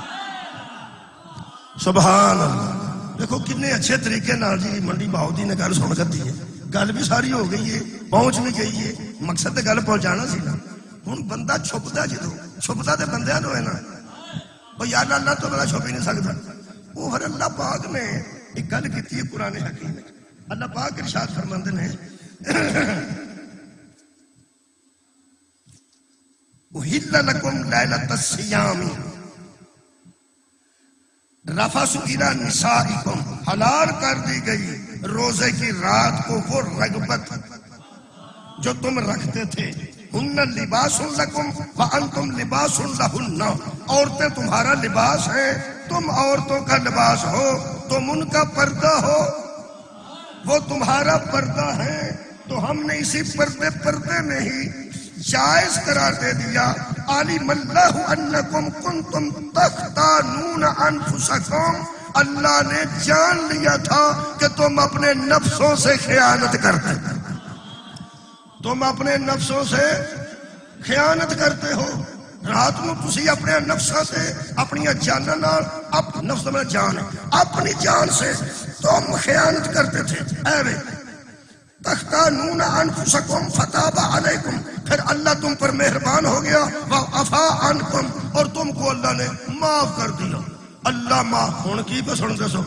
سبحان اللہ. دیکھو کتنے اچھے طریقے نال جی منڈی باؤدی نے گل سن کر دی ہے. گل بھی ساری ہو گئی ہے پہنچ بھی گئی ہے. مقصد تے گل پہنچانا سی نا. ہوں بندہ چھپتا جدو چھپتا تے بندیاں نو ہے نا وہ یار اللہ تو بڑا چھپ ہی نہیں سکتا. وہ ہر اللہ پاک نے ایک گل کی ہے قرآن حکیم میں. اللہ پاک ارشاد فرماندے نے احل لکم لیلۃ الصیام رفث الی نسائکم. حلال کر دی گئی روزے کی رات کو وہ رغبت جو تم رکھتے تھے. ہن لباس لکم وانتم لباس لہن. عورتیں تمہارا لباس ہیں تم عورتوں کا لباس ہو. تم ان کا پردہ ہو وہ تمہارا پردہ ہے. تو ہم نے اسی پردے پردے میں ہی جائز قرار دے دیا. علم اللہ انکم کنتم تختانون انفسکم. اللہ نے جان لیا تھا کہ تم اپنے نفسوں سے خیانت کرتے تم اپنے نفسوں سے خیانت کرتے ہو. رات کو تسی اپنے نفسوں سے اپنی جان نفس میں جان اپنی جان سے تم خیانت کرتے تھے. اے تختانون انفسکم فتاب علیکم. پھر اللہ تم پر مہربان ہو گیا. وعفا عنکم اور تم کو اللہ نے معاف کر دیا. اللہ معاف ہون کی پہ سن دے سو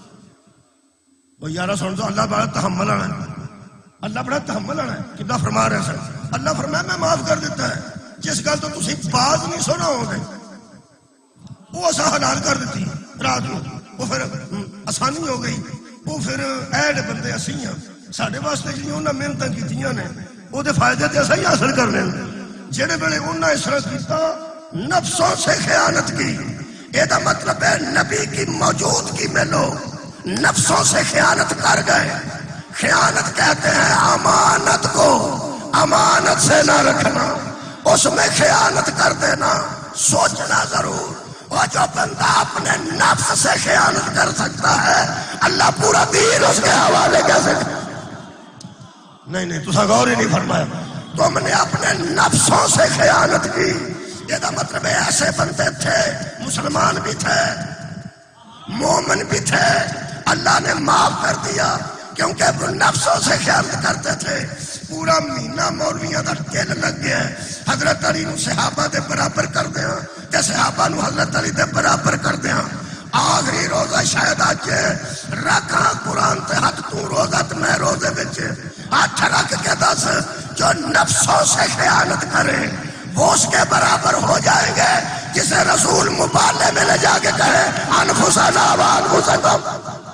وہ یارہ سن دو. اللہ بڑا تحمل آنا ہے. اللہ بڑا تحمل آنا ہے. کتنا فرما رہے سن. اللہ فرمایا میں معاف کر دیتا ہے. جس گل تو تسی باز نہیں سنا ہو گے وہ اسا حلال کر دیتی رات کو. وہ پھر آسانی ہو گئی. وہ پھر ایڈ بندے اسی ہیں ساڈے واسطے جی انہاں محنتاں کیتیاں نے وہ دے فائدے تے اسا ہی حاصل کر لیں. جہے ویلے انہاں اس طرح کیتا نفسوں سے خیانت کی یہ مطلب ہے نبی کی موجودگی میں لوگ نفسوں سے خیانت کر گئے. خیانت کہتے ہیں امانت کو امانت سے نہ رکھنا، اس میں خیانت کر دینا. سوچنا ضرور، اور جو بندہ اپنے نفس سے خیانت کر سکتا ہے اللہ پورا دین اس کے حوالے کیسے کرے؟ نہیں نہیں تو غور ہی نہیں فرمایا. تم نے اپنے نفسوں سے خیانت کی. یہ مطلب ایسے بندے تھے، مسلمان بھی تھے، مومن بھی تھے، اللہ نے معاف کر دیا کیونکہ وہ نفسوں سے خیانت کرتے تھے. پورا مہینہ مولویاں دا ٹل لگ گیا. حضرت علی نو صحابہ دے برابر کر دیا تے صحابہ نو حضرت علی دے برابر کر دیا. آخری روزہ شاید آج رکھا قرآن تے ہاتھ تو روزہ تے میں روزے بچ ہاتھ رکھ کے دس جو نفسوں سے خیانت کرے وہ اس کے برابر ہو جائیں گے جسے رسول مبالغے میں لے جا کے کہے انفسنا وانفسکم.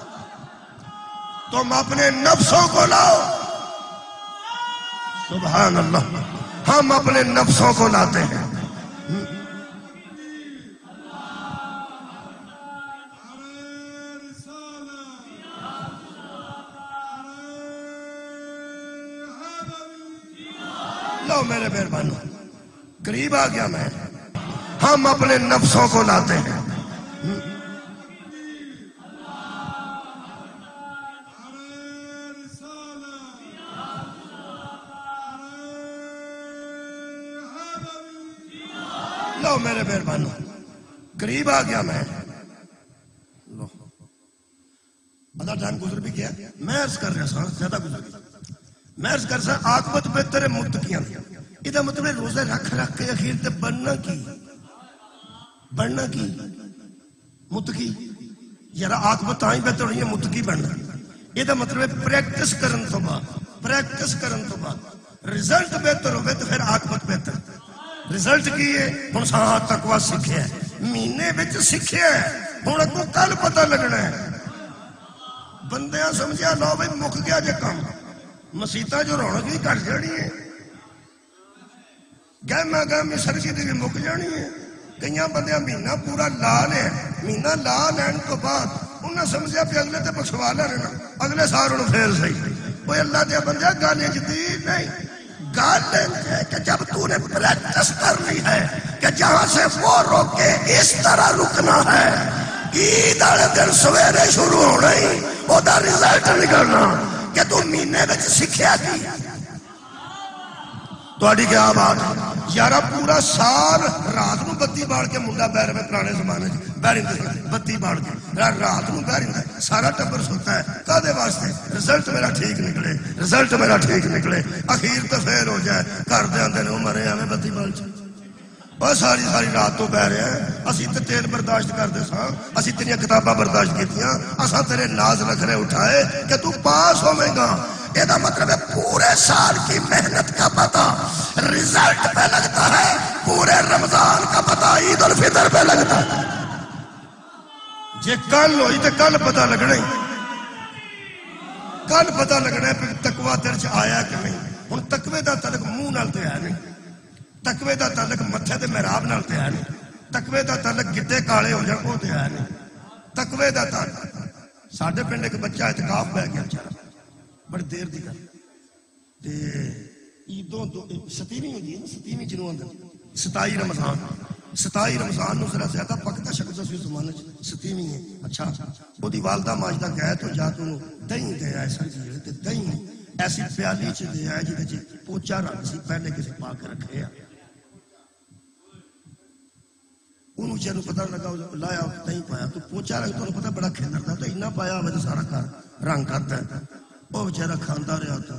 تم اپنے نفسوں کو لاؤ. سبحان اللہ، ہم اپنے نفسوں کو لاتے ہیں. لو میرے مہربانوں قریب آ گیا میں. ہم اپنے نفسوں کو لاتے ہیں. لو میرے مہربانوں قریب آ گیا میں. آدھا ٹائم گزر بھی گیا. میں عرض کر رہا سا زیادہ گزر گیا. میں عرض کر سا عاقبت بہتر متقیاں. یہ مطلب روزے رکھ رکھ کے اخیر تے بننا کی بننا کی متقی. یار عاقبت تاں ہی بہتر ہوئی ہے متقی بننا. یہ مطلب پریکٹس کرن تو بعد پریکٹس کرن تو بعد رزلٹ بہتر ہوئے تو پھر عاقبت بہتر. رزلٹ کی ہے ہوں سا تقوی سیکھے مہینے بچ سیکھے ہوں اگوں کل پتہ لگنا ہے. بندیاں سمجھیا لو بھائی مک گیا جے کام مسیطا جو رونق ہی گھٹ جانی ہے. گہما گہمی سرکی دی بھی مک جانی ہے. کئی بندیاں مہینہ پورا لا لیا. مہینہ لا لین تو بعد انہیں سمجھیا پہ اگلے تے بخشوا لینا اگلے سال انہوں پھر صحیح. کوئی اللہ دیا بندہ گانے جدید نہیں. گال ہے کہ جب تو نے پریکٹس کر لی ہے کہ جہاں سے وہ روکے اس طرح رکنا ہے. عید والے دن سویرے شروع ہونا ہی وہ دا رزلٹ نکلنا کہ تو مہینے میں سیکھیا کی. تھوڑی کیا بات یارا پورا سال رات نو بتی باڑ کے منڈا بیر میں پرانے زمانے بیر بتی باڑ کے رات نو بیر سارا ٹبر سوتا ہے کدے واسطے رزلٹ میرا ٹھیک نکلے رزلٹ میرا ٹھیک نکلے. اخیر تو پھر ہو جائے گھر دے آندے نے مرے ہمیں بتی بال چ اور ساری ساری رات تو بہ رہے ہیں. اسی تے تیل برداشت کرتے سا اسی تیریاں کتاباں برداشت کیتیاں اساں تیرے ناز نخرے اٹھائے کہ تو پاس ہوے گا. یہ مطلب ہے پورے سال کی محنت کا پتہ رزلٹ پہ لگتا ہے. پورے رمضان کا پتہ عید الفطر پہ لگتا ہے. جے کل ہوئی تو کل پتہ لگنا ہی کل پتہ لگنا ہے پھر تقوی تیرے چ آیا کہ نہیں. ہن تقوی دا تعلق منہ نال تے ہے نہیں. تقوی دا تعلق متھے تے محراب نال تے ہے نہیں. تقوی دا تعلق گدے کالے ہو جان وہ تے ہے نہیں. تقوی دا تعلق ساڈے پنڈ ایک بچہ اعتکاف پہ گیا بیچارہ بڑی دیر دی گل تے عیدوں دو ستیویں ہوندی ہے نا ستیویں جنوں اندر ستائی رمضان ستائی رمضان نو ذرا زیادہ پکتا شکتا سی زمانے چ ستیویں ہے. اچھا وہ دی والدہ ماجدہ گئے تو جا تو دہی دے آئے سر جی تے دہی ایسی پیالی چ دے آئے جہدے چ پوچا رکھ سی پہلے کسی پا کے رکھے. انہوں چلو پتہ لگا لایا دہی پایا تو پوچا رکھ تو پتہ بڑا کھیلتا تو اتنا پایا ہوا تو سارا گھر رنگ کرتا ہے. وہ بیچارہ کھانا رہا تھا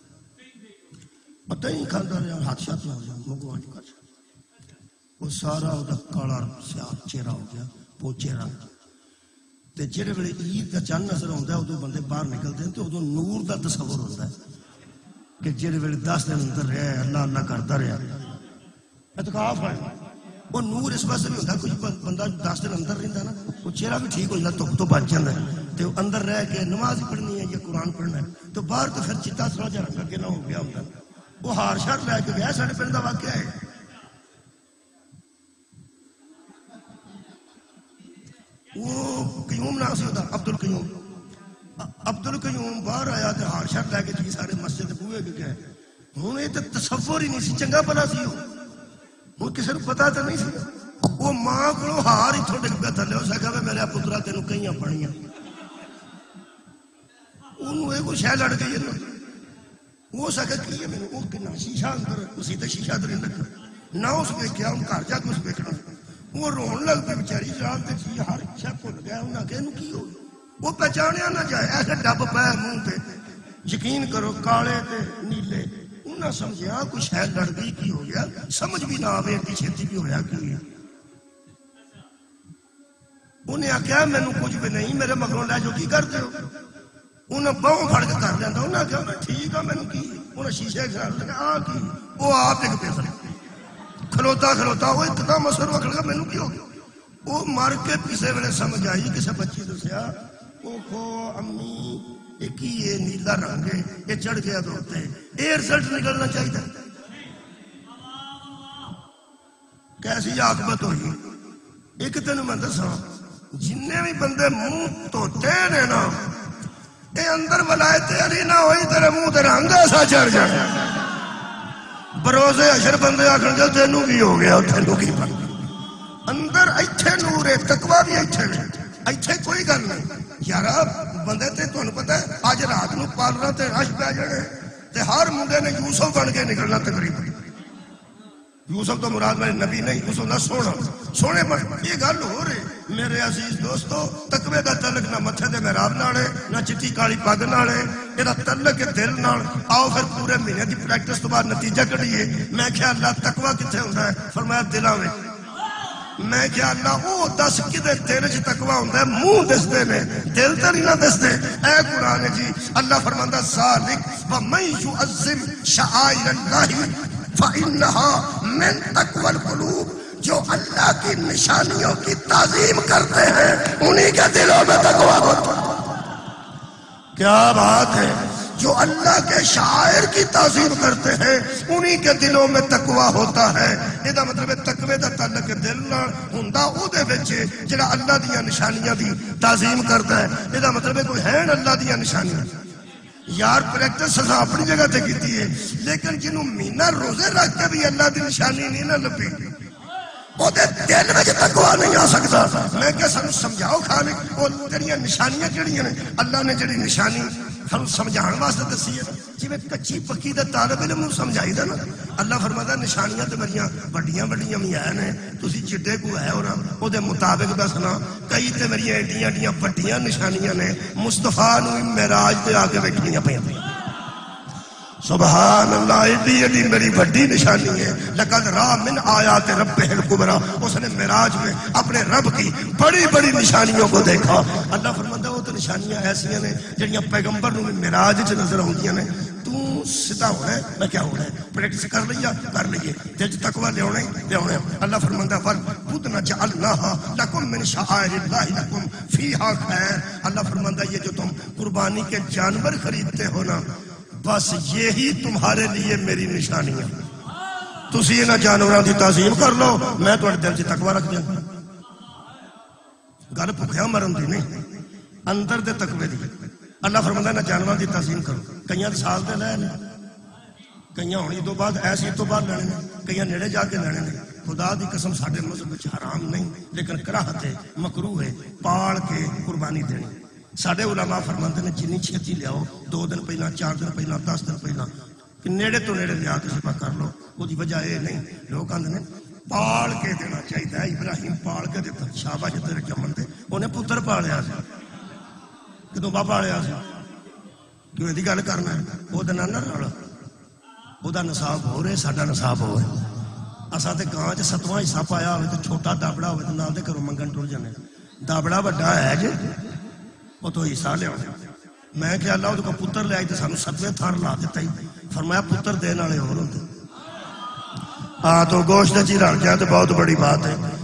پتہ ہی کھانا رہا ہاتھ شات نہ ہو مگوان کر وہ سارا وہ کالا سیاہ چہرہ ہو گیا پوچے رنگ. تے جہے ویلے عید کا چند نظر آتا ہے ادو بندے باہر نکلتے ہیں تو ادو نور کا تصور ہوتا ہے کہ جہے ویلے دس دن اندر رہا ہے اللہ اللہ کرتا رہا اعتکاف ہے. وہ نور اس واسطے بھی ہوتا ہے کوئی بندہ دس دن اندر رہتا ہے نا وہ چہرہ بھی ٹھیک ہو جاتا دھوپ تو بچ جاتا ہے. تو اندر رہ کے نماز پڑھنی ہے یا قرآن پڑھنا ہے تو باہر تو پھر چیتا تھوڑا جہا رنگ اگے نہ ہو گیا ہوتا ہے. وہ ہار شار لے کے گیا سارے پنڈ کا واقعہ ہے. وہ قیوم نام سے ہوتا عبد القیوم. عبد القیوم باہر آیا تو ہار شر لے کے جی سارے مسجد بوئے کے گئے. ہوں یہ تو تصور ہی نہیں سی, چنگا بلا سی وہ کسی کو پتا تو نہیں سی. وہ ماں کو ہار ہی تھوڑے ڈگ پہ تھلے ہو سکا میرا پترا تینوں کئی پڑھیاں انہوں یہ کوئی شہ لڑ گئی ہے نا وہ سکا کی ہے میرے وہ کنا شیشہ اندر اسی تو شیشہ تو نہیں لگا نہ اس ویکیا ہوں گھر جا کے اس ویکنا وہ رون لگ پہ بچاری رات تے چیز ہر شہ بھول گیا انہیں کہ کی ہو وہ پہچانیا نہ جائے ایسے ڈب پہ منہ پہ یقین کرو کالے تے نیلے انہیں سمجھا کوئی شہ لڑ گئی کی ہو گیا سمجھ بھی نہ آوے اتنی چھتی بھی ہویا کی ہے. انہیں آخیا مینو کچھ بھی نہیں میرے مگروں لے جو کی کرتے ہو. انہیں بہوں پھڑ کے کر لینا انہیں آخیا ٹھیک ہے مینو کی انہیں شیشے خراب لگا آ کی وہ آپ ایک پیسہ کھلوتا کھلوتا وہ ایک دم اثر وکڑ گیا مینو کی ہو گیا. وہ مر کے پیسے ویلے سمجھ آئی کسی بچی دسیا وہ کھو امی ایک ہی یہ نیلا رنگ ہے یہ چڑھ گیا دوتے یہ رزلٹ نکلنا چاہیے. کیسی عاقبت ہوئی ایک دن میں دسا جن بھی بندے منہ دھوتے نے نا یہ اندر ولایت علی نہ ہوئی تیرے منہ تے رنگ ایسا چڑھ جائے بروزے اشر بندے آخر گے تینوں کی ہو گیا تینوں کی بن اندر ایتھے نور ہے تقوی بھی ایتھے نے ایتھے کوئی گل نہیں یارا بندے تے تمہیں پتا ہے اج رات نو پالنا تے رش پہ جانے تے ہر منڈے نے یوسف بن کے نکلنا تقریباً. یوسف تو مراد میرے نبی نہیں یوسف نہ سونا سونے بن یہ گل ہو رہی میرے عزیز دوستو. تقوی دا تعلق نہ متھے دے محراب نال ہے نہ چٹی کالی پگ نال ہے یہ تعلق ہے دل نال. آؤ پھر پورے مہینے دی پریکٹس تو بعد نتیجہ کڈیے. میں کیا اللہ تقوی کتنے ہوندا ہے فرمایا دلاں وچ. میں کیا اللہ او دس کدے دل چ تقوی ہوندا ہے منہ دسدے نے دل تے نہیں نہ دسدے. اے قرآن جی اللہ فرماندا ذالک ومن یعظم شعائر اللہ فإنها من تقوی القلوب. جو اللہ کی نشانیوں کی تعظیم کرتے ہیں انہی کے دلوں میں تقوی ہوتا ہے. کیا بات ہے. جو اللہ کے شاعر کی تعظیم کرتے ہیں انہی کے دلوں میں تقوی ہوتا ہے. یہ مطلب ہے تقوی دا تعلق دل نال ہوندا او دے وچ جڑا اللہ دی نشانیاں دی تعظیم کرتا ہے. یہ مطلب ہے کوئی ہے اللہ دی نشانیاں یار پریکٹس اساں اپنی جگہ تے کیتی ہے لیکن جنوں مہینہ روزے رکھ کے بھی اللہ دی نشانی نہیں نہ لبھی وہ دل میں تقوی نہیں آ سکتا. میں کہ سانو سمجھاؤ خالق وہ تیریاں نشانیاں کیڑیاں نے اللہ نے جڑی نشانی سانو سمجھان واسطے دسی ہے جی کچی پکی دے طالب علم نوں سمجھائی دا نا. اللہ فرماتا نشانیاں تے میریاں بڑیاں بڑیاں بھی ہیں تسی چٹے کو ہے اور او دے مطابق دسنا. کئی تے میریاں ایڈیاں ایڈیاں بڑیاں نشانیاں نے مصطفیٰ نوں معراج تے آ کے بیٹھنیاں پیاں. سبحان اللہ ایڈی ایڈی میری بڑی نشانی ہے. لقد راہ من آیات ربہ الکبریٰ اس نے معراج میں اپنے رب کی بڑی بڑی نشانیوں کو دیکھا. اللہ فرماتا وہ تو نشانیاں ایسی ہیں جڑیاں پیغمبر نوں معراج وچ نظر آندیاں نے. تو سیدھا ہونا ہے میں کیا ہونا ہے پریکٹس کر لیا کر لیے دل چ تقوی لے آنا لے آنا. اللہ فرماتا ول بدنا جعلناھا لکم من شعائر اللہ لکم فیھا خیر. اللہ فرماتا یہ جو تم قربانی کے جانور خریدتے ہو نا بس یہی تمہارے لیے میری نشانی ہے. تسی انہاں جانوراں دی تعظیم کر لو میں تہاڈے دل چ تقوی رکھ دیا. گل بھکھیا مرن دی نہیں اندر دے تقوی دی. اللہ فرماتا ہے نہ جانوراں دی تعظیم کرو. کئیاں سال دے لے نے کئیاں ہونی تو بعد ایسی تو بعد لینے نے کئیاں نیڑے جا کے لینے نے. خدا دی قسم ساڈے مذہب وچ حرام نہیں لیکن کراہت ہے مکروہ ہے پال کے قربانی دینی. ساڈے علماء فرماتے ہیں جنی چھتی لیاؤ دو دن پہلا چار دن پہلا دس دن پہلا کہ نیڑے تو نیڑے لیا کے سبا کر لو. وہ وجہ یہ نہیں لوگ آتے ہیں پال کے دینا چاہیے. ابراہیم پال کے دیتا شاباش تیرے جمن دے انہیں پتر پالیا سا کدوں با پالیا سا کیوں یہ گل کرنا ہے وہ دن نہ رل وہ نصاب ہو رہے ساڈا نصاب ہو رہے. اصل تو گاں چ ستواں حصہ پایا ہوئے تو چھوٹا دابڑا ہوئے تو نال دے گھروں منگن ٹر جانے. دابڑا وڈا ہے جی وہ تو حصہ لیا. میں کہ اللہ وہ پتر لیا تو سانو ستویں تھان لا دیتا ہی. فرمایا پتر دین والے اور ہوتے. ہاں تو گوشت جی رل گیا تو بہت بڑی بات ہے.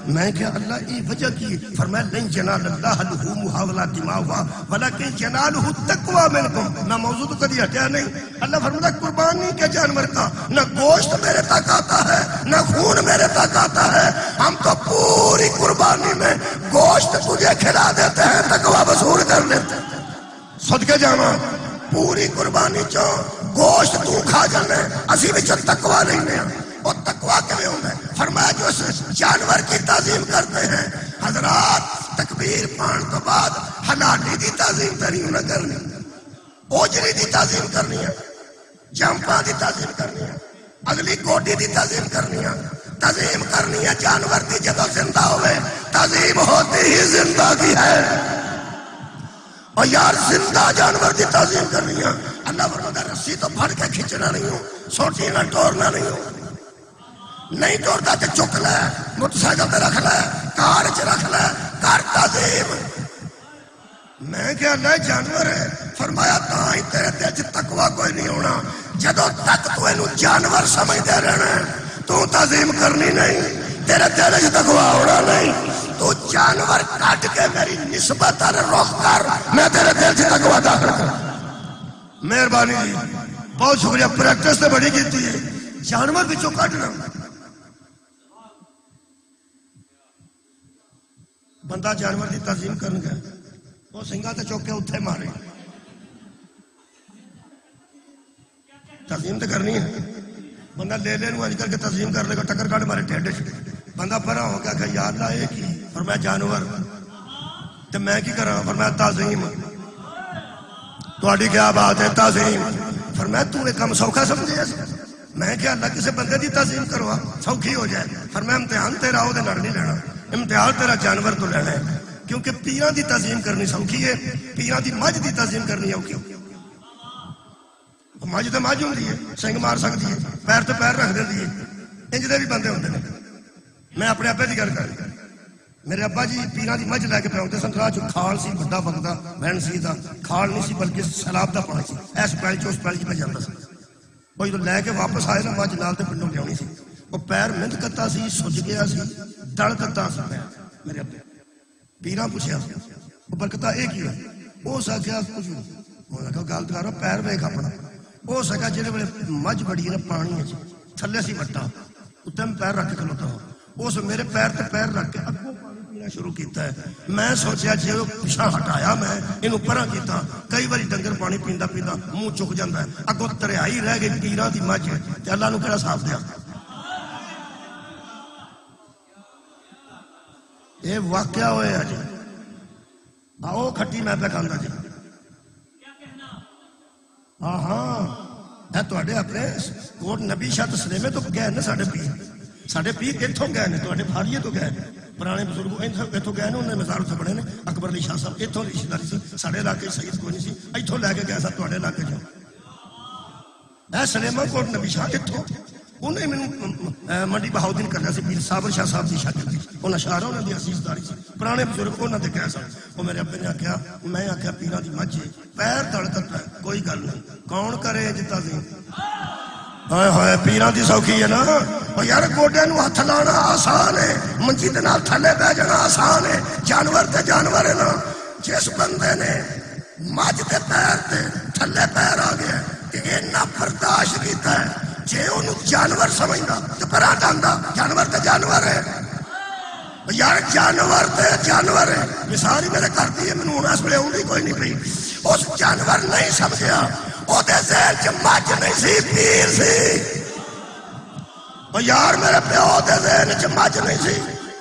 میں کہ اللہ یہ وجہ کی؟ فرمایا لن ینال اللہ لحومھا ولا دماؤھا ولکن ینالہ التقوی منکم. نہ موضوع تو کبھی ہٹیا نہیں. اللہ فرماتا قربانی کے جانور کا نہ گوشت میرے تک آتا ہے نہ خون میرے تک آتا ہے. ہم تو پوری قربانی میں گوشت تجھے کھلا دیتے ہیں، تقوی وصول کر لیتے ہیں. صدقے جاواں پوری قربانی چو گوشت تو کھا جانے، اسی بھی تقوی نہیں لیا. اور تقوی کیویں ہوندا ہے؟ فرمایا جو اس جانور کی تعظیم کرتے ہیں حضرات، تکبیر پان تو بعد حلالی دی تعظیم تری نہ کرنی، اوجری دی تعظیم کرنی ہے، جمپاں دی تعظیم کرنی ہے، اگلی گوڈی دی تعظیم کرنی ہے. تعظیم کرنی ہے جانور دی جدو زندہ ہوئے. تعظیم ہوتی ہی زندہ کی ہے. اور یار زندہ جانور دی تعظیم کرنی ہے. اللہ فرماتا رسی تو پھڑ کے کھینچنا نہیں ہو، سوٹی نہ ٹورنا نہیں ہو. نہیں توڑتا تو چک لے، موٹر سائیکل پہ رکھ لے، کار چ رکھ لے، کر تعظیم. میں کیا اللہ جانور ہے؟ فرمایا تاں تیرے دل چ تقوی کوئی نہیں ہونا. جدو تک تو اینو جانور سمجھتے رہنا ہے، تو تعظیم کرنی نہیں، تیرے دل چ تقوی ہونا نہیں. تو جانور کٹ کے میری نسبت اور رخ کر، میں تیرے دل چ تقوی داخل کر. مہربانی جی، بہت شکریہ. پریکٹس تو بڑی کیتی ہے. جانور بچوں کٹنا، بندہ جانور کی تعظیم کرن گیا، وہ سنگا تے چوک کے اتھے مارے. تعظیم تو کرنی ہے. بندہ لے لے نو اج کر کے تعظیم کر لے گا، ٹکر کاٹ مارے ٹھیڈ. بندہ پرا ہو گیا کہ یا اللہ یہ کی؟ فرمایا جانور. تو میں کی کراں؟ فرمایا تعظیم. تہاڈی کیا بات ہے تعظیم؟ فرمایا تو یہ کم سوکھا سمجھے؟ میں کیا اللہ کسی بندے دی تعظیم کروا سوکھی ہو جائے. فرمایا امتحان تیرا وہ نڑ نہیں لینا، امتحان تیرا جانور تو لینا ہے. کیونکہ پیراں دی تعظیم کرنی سوکھی ہے، پیراں دی مجھ دی تعظیم کرنی اوکھی. مجھ تو مجھ ہوندی ہے، سنگ مار سکتی ہے، پیر تو پیر رکھ دیندی ہے. انج دے بھی بندے ہوندے نے. میں اپنے ابے دی گل کر رہا. میرے ابا جی پیراں دی مجھ لے کے پاؤندے سن. راہ چ کھال سی بڑا وگدا بہن سی دا. کھال نہیں سی بلکہ سیلاب دا پانی سی. ایس پیل چ اس پیل چ پہ جاندا سی. وہ جدو لے کے واپس آئے نا مجھ نال تے پنڈوں لیاونی سی. وہ پیر مہنت کتا سی، سج گیا سی، دڑ کتا سی پیر. میرے ابے پیراں پوچھیا وہ برکتا یہ کی ہے؟ وہ سکیا کچھ نہیں. گل تو کر پیر ویکھ اپنا. وہ سکا جہاں ویلے مجھ بڑی ہے نا پانی تھلے سی وٹا اتنے میں پیر رکھ کے کھلوتا ہوں. اس میرے پیر تے پیر رکھ کے اگوں پانی پینا شروع کیتا ہے. میں سوچیا جی وہ پچھا ہٹایا میں یہ پرا کیتا. کئی باری ڈنگر پانی پیندا پیندا منہ چک جاتا ہے. اگوں تریائی رہ گئی پیراں دی مجھ تے اللہ نو کہڑا صاف دیا. یہ واقعہ ہوئے جی. آؤ کھٹی میں پہ کھانا جی. ہاں ہاں تے اپنے کوٹ نبی شاہ تسلیمے تو گئے نا. سارے پیر سارے پیر اتوں گئے نے، تے بھاریے تو گئے. پرانے بزرگ اتوں گئے نے، انہوں نے مزار اتنے بڑے نے. اکبر علی شاہ صاحب اتوں رشتے داری سی. سارے علاقے سید کوئی نہیں سی، اتوں لے کے گیا سر تے علاقے چ. اے سلیما کوٹ نبی شاہ اتوں انہیں مینوں منڈی بہاؤدین کرنا سی. پیر صابر شاہ صاحب کی شاگردی انہیں اشارہ انہوں نے عزیز داری سی. پرانے بزرگ انہوں نے گئے سن. وہ میرے ابے نے آخیا، میں آخیا پیراں دی مجھ پیر دڑکتا ہے کوئی گل نہیں، کون کرے جی تعظیم؟ ہائے ہائے پیراں دی سوکھی ہے نا. اور یار گوڈے نو ہاتھ لانا آسان ہے، منجی دے نال تھلے بہ جانا آسان ہے. جانور تے جانور ہے نا. جس بندے نے مجھ دے پیر تے تھلے پیر آ گیا کہ اینا برداشت کیتا ہے، جے انہوں جانور سمجھنا تو پرا جاندا. جانور تے جانور ہے یار، جانور تے جانور ہے. مثال ہی میرے کر دی ہے، مینوں اس ویلے آؤندی کوئی نہیں پئی. اس جانور نہیں سمجھیا، وہ دے ذہن چ مجھ نہیں سی، پیر سی. اور یار میرے پیو دے ذہن چ مجھ نہیں سی،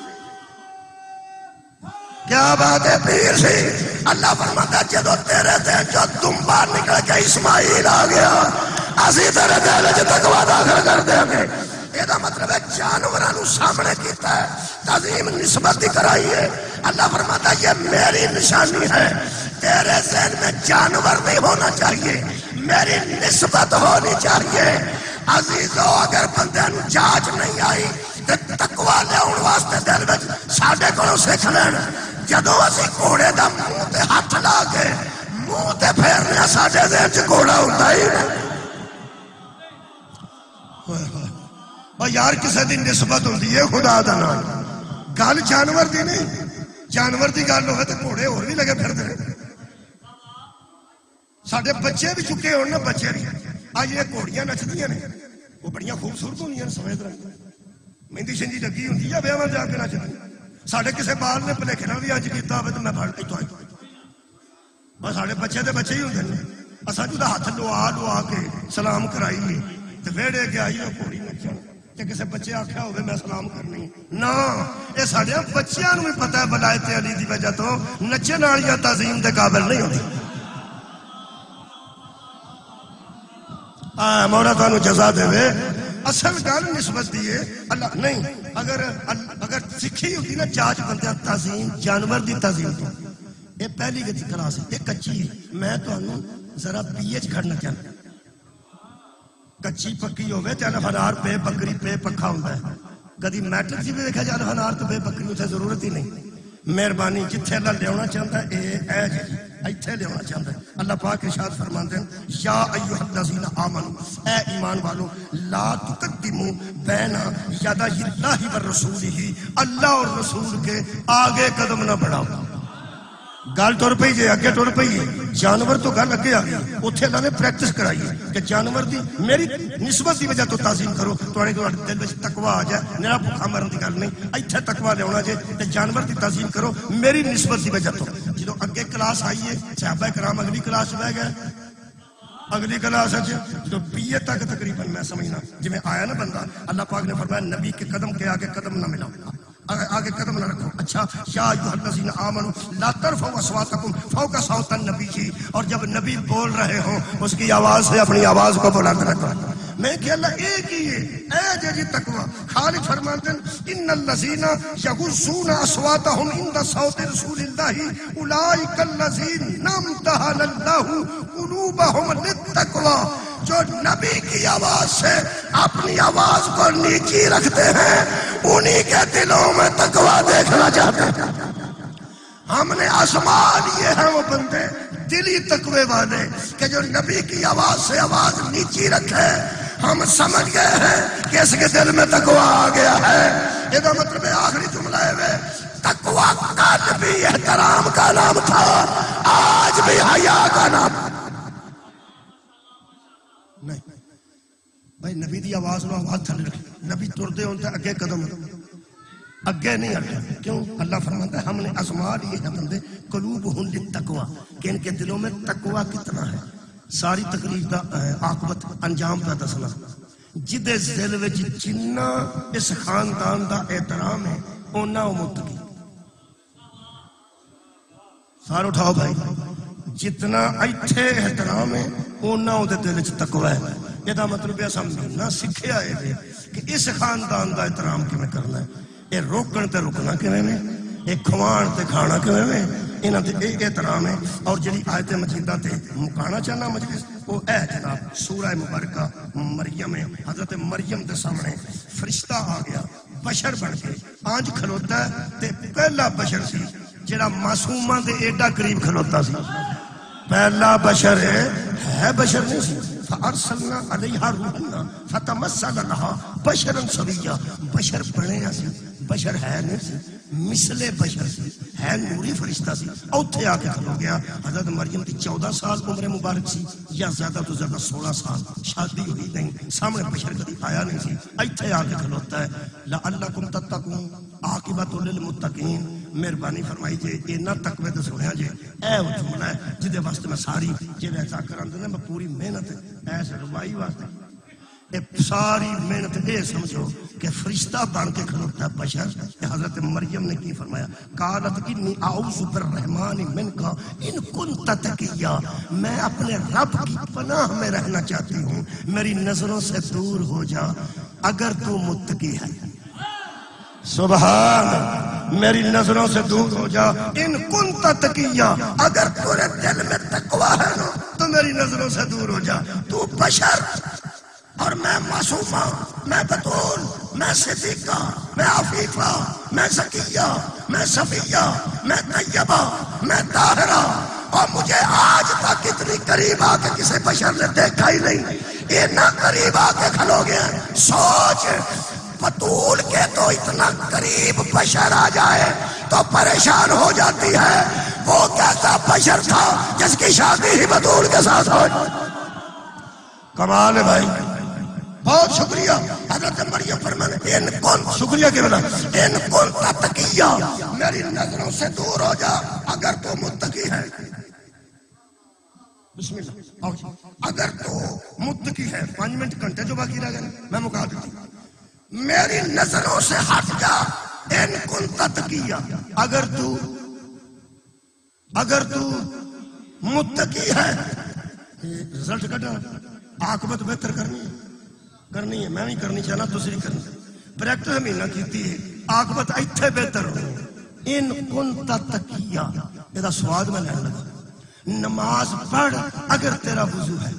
کیا بات ہے، پیر سی. اللہ فرماتا جدو تیرے ذہن چ دمبا نکل کے اسماعیل آ گیا، اسی تیرے دل چ تقوی داخل کر دیں گے. یہ مطلب ہے جانوروں سامنے کیتا ہے، تعظیم نسبت کرائی ہے. اللہ فرماتا یہ میری نشانی ہے. تیرے ذہن میں جانور نہیں ہونا چاہیے، میری نسبت ہونی چاہیے. عزیزو اگر بندے نو جانچ نہیں آئی تو تقوی لیاؤن واسطے دل وچ ساڈے کولوں سکھ لین. جدو اسی گھوڑے دا منہ تے ہاتھ لا کے منہ تے پھیرنے ساڈے ذہن چ گھوڑا ہوندا ہی نہیں. اور یار کسی دی نسبت ہوندی ہے خدا دا نام. گل جانور دی نہیں، جانور دی گل ہوئے تو گھوڑے اور بھی لگے پھر دے. ساڈے بچے بھی چکے ہونا، بچے بھی اج یہ گھوڑیاں نچدیاں نے وہ بڑیاں خوبصورت ہوندیاں نے، سفید رنگ مہندی شنجی لگی ہوندی ہے، بیاواں جا کے نچدی. ساڈے کسے بال نے بھلیکے نال بھی اج کیتا ہوئے تو میں پھڑ اتوں آئی. بس ساڈے بچے تے بچے ہی ہوندے نے. اساں جدوں ہاتھ لوا لوا کے سلام کرائیے تے ویڑے کے آئیے گھوڑی نچن تے کسے بچے آکھیا ہوئے میں سلام کرنی نا. اے ساڈے بچیاں نوں بھی پتہ ہے ولایت علی دی وجہ تو نچن والیاں تعظیم دے قابل نہیں ہوندی. آ مولا تانوں جزا دے. اصل گل نسبت دی ہے اللہ نہیں. اگر اگر سکھی ہوتی نا چاچ بندہ تعظیم جانور دی تعظیم تو یہ پہلی گتی کلاس ہے، یہ کچی ہے. میں تانوں ذرا پی ایچ کھڑنا چاہتا. کچی پکی ہوئے تے الف انار پہ بکری پہ پکھا ہوندا ہے. کدی میٹرک جی بھی دیکھا جائے الف انار تو پہ بکری اتنے ضرورت ہی نہیں. مہربانی جتھے اللہ لیاونا چاہتا ہے اے اے جی ایتھے لیاونا چاہتا ہے. اللہ پاک ارشاد فرماندے ہیں یا ایھا الذین آمنوا، اے ایمان والو لا تقدموا بین یدی اللہ والرسولہ، اللہ اور رسول کے آگے قدم نہ بڑھاؤ. گل ٹر پئی جی اگے ٹر پئی ہے. جانور تو گل اگے آ گئی. اتنے اللہ نے پریکٹس کرائی ہے کہ جانور دی میری نسبت دی وجہ تو تعظیم کرو. تھوڑے تھوڑے دل میں تقوی آ جائے. میرا بھوکا مرن کی گل نہیں، ایتھے تقوی لیا جائے تے جانور دی تعظیم کرو میری نسبت دی وجہ تو. جدو اگے کلاس آئی ہے صحابہ کرام اگلی کلاس بہ گئے. اگلی کلاس جو بی اے تک تقریباً میں سمجھنا جی میں آیا نا بندہ، اللہ پاک نے فرمایا نبی کے قدم کے آگے قدم نہ ملاؤ، آگے قدم نہ رکھو. اچھا یا ایھا الذین آمنوا لا ترفعوا اصواتکم فوق صوت النبی. اور جب نبی بول رہے ہوں اس کی آواز سے اپنی آواز کو بلند رکھو. میں کہ اللہ ایک ہی ہے اے جی تقوی. خالق فرماتے ہیں ان الذین یغضون اصواتهم عند صوت رسول اللہ اولئک الذین امتحن اللہ قلوبهم للتقوی. جو نبی کی آواز سے اپنی آواز کو نیچی رکھتے ہیں انہی کے دلوں میں تقوی دیکھنا چاہتے ہیں. ہم نے آسمان لیے ہیں وہ بندے دلی تقوی والے کہ جو نبی کی آواز سے آواز نیچی رکھے. ہم سمجھ گئے ہیں کہ اس کے دل میں تقوی آ گیا ہے. یہ تو مطلب آخری جملہ ہے تقوی کل بھی احترام کا نام تھا، آج بھی حیا کا نام. نہیں بھائی نبی دی آواز نو آواز تھلے رکھی. نبی تردے ہوتے اگے قدم اگے نہیں ہٹے. کیوں؟ اللہ فرماتا ہے ہم نے آزما لیے ہیں بندے قلوبہم للتقوی کہ ان کے دلوں میں تقوی کتنا ہے. ساری تقریر دا عاقبت انجام پہ دسنا. جدے دل وچ جنہ اس خاندان دا احترام ہے اونا او متقی. سار اٹھاؤ بھائی، جتنا ایتھے احترام ہے اونا او دے دل وچ تقوی ہے. یہ مطلب ہے سمجھنا سکھیا ہے کہ اس خاندان دا احترام کیویں کرنا ہے. یہ روکن تے رکنا کیویں میں، یہ کھوان تے کھانا کیویں میں، انہاں تے اے احترام ہے. اور جڑی آیت مجیدہ تے مکانا چاہنا مجلس وہ اے جناب سورہ مبارکہ مریم ہے. حضرت مریم دے سامنے فرشتہ آ گیا بشر بن کے آنج کھلوتا ہے تے پہلا بشر سی جڑا معصوماں دے ایڈا قریب کھلوتا سی. پہلا بشر ہے ہے بشر نہیں سی. فارسلنا علیہا روحنا فتمثل لها بشرا سویا. بشر بنے سی، بشر ہے نہیں سی، مثل بشر سی، ہے نوری فرشتہ سی. اوتھے آ کے کھلو گیا. حضرت مریم کی چودہ سال عمر مبارک سی یا زیادہ تو زیادہ سولہ سال. شادی ہوئی نہیں، سامنے بشر کبھی آیا نہیں سی. ایتھے آ کے کھلوتا ہے لعلکم تتقون عاقبۃ للمتقین. مہربانی فرمائی جے اینا تقوی تے سنیا جے. اے وہ جملہ ہے جدے واسطے میں ساری جے ایسا کرن تے میں پوری محنت ایسے روائی واسطے اے ساری محنت اے سمجھو کہ فرشتہ بن کے کھلوتا ہے بشر. حضرت مریم نے کی فرمایا قالت انی اعوذ بالرحمن منک ان کنت تقیا. میں اپنے رب کی پناہ میں رہنا چاہتی ہوں، میری نظروں سے دور ہو جا اگر تو متقی ہے. سبحان، میری نظروں سے دور ہو جا. ان کنت تقیا، اگر تیرے دل میں تقوی ہے نا تو میری نظروں سے دور ہو جا. تو بشر اور میں معصومہ، میں بطول، میں صدیقہ، میں عفیفہ، میں زکیہ، میں صفیہ، میں طیبہ، میں طاہرہ. اور مجھے آج تک اتنی قریب آ کے کسی بشر نے دیکھا ہی نہیں. اتنا قریب آ کے کھلو گیا. سوچ بطول کے تو اتنا قریب بشر آ جائے تو پریشان ہو جاتی ہے. وہ کیسا بشر تھا جس کی شادی ہی بطول کے ساتھ ہو؟ کمال ہے بھائی. بہت شکریہ. حضرت مریم فرمانے ان کن شکریہ کے بنا ان کن تقیہ میری نظروں سے دور ہو جا اگر تو متقی ہے. بسم اللہ. اگر تو متقی ہے. پانچ منٹ گھنٹے جو باقی رہ گئے میں مکا دیتا ہوں. میری نظروں سے ہٹ جا ان کن تقیہ اگر تو اگر تو متقی ہے. رزلٹ کٹا عاقبت بہتر کرنی ہے کرنی ہے میں بھی کرنی چاہنا تسی بھی کرنی پریکٹس مہینہ کیتی ہے عاقبت ایتھے بہتر ہو. ان کنت تقیہ یہ سواد میں لین لگا. نماز پڑھ اگر تیرا وضو ہے.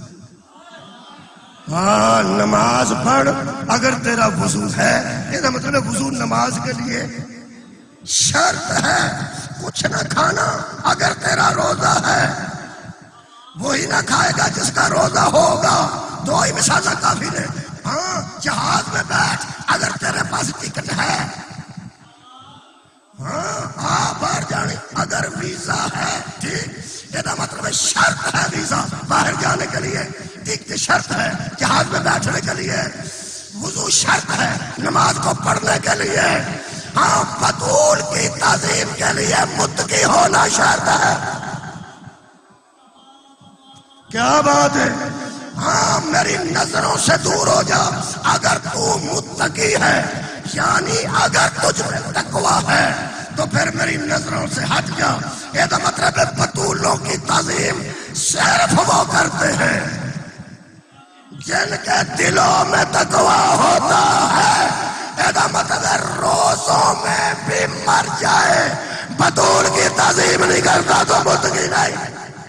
ہاں نماز پڑھ اگر تیرا وضو ہے. یہ مطلب ہے وضو نماز کے لیے شرط ہے. کچھ نہ کھانا اگر تیرا روزہ ہے. وہی نہ کھائے گا جس کا روزہ ہوگا. دو ہی مثالہ کافی نے. ہاں جہاز میں بیٹھ اگر تیرے پاس ٹکٹ ہے. ہاں آ باہر جانے اگر ویزا ہے. ٹھیک یہ مطلب ہے شرط ہے ویزا باہر جانے کے لیے. ٹھیک شرط ہے جہاز میں بیٹھنے کے لیے. وضو شرط ہے نماز کو پڑھنے کے لیے. ہاں بطول کی تعظیم کے لیے متقی ہونا شرط ہے. کیا بات ہے. ہاں میری نظروں سے دور ہو جا اگر تو متقی ہے. یعنی اگر تجھ میں تقوی ہے تو پھر میری نظروں سے ہٹ جا. یہ مطلب ہے بطولوں کی تعظیم صرف وہ کرتے ہیں جن کے دلوں میں تقوی ہوتا ہے. یہ مطلب ہے روزوں میں بھی مر جائے بطول کی تعظیم نہیں کرتا تو متقی نہیں.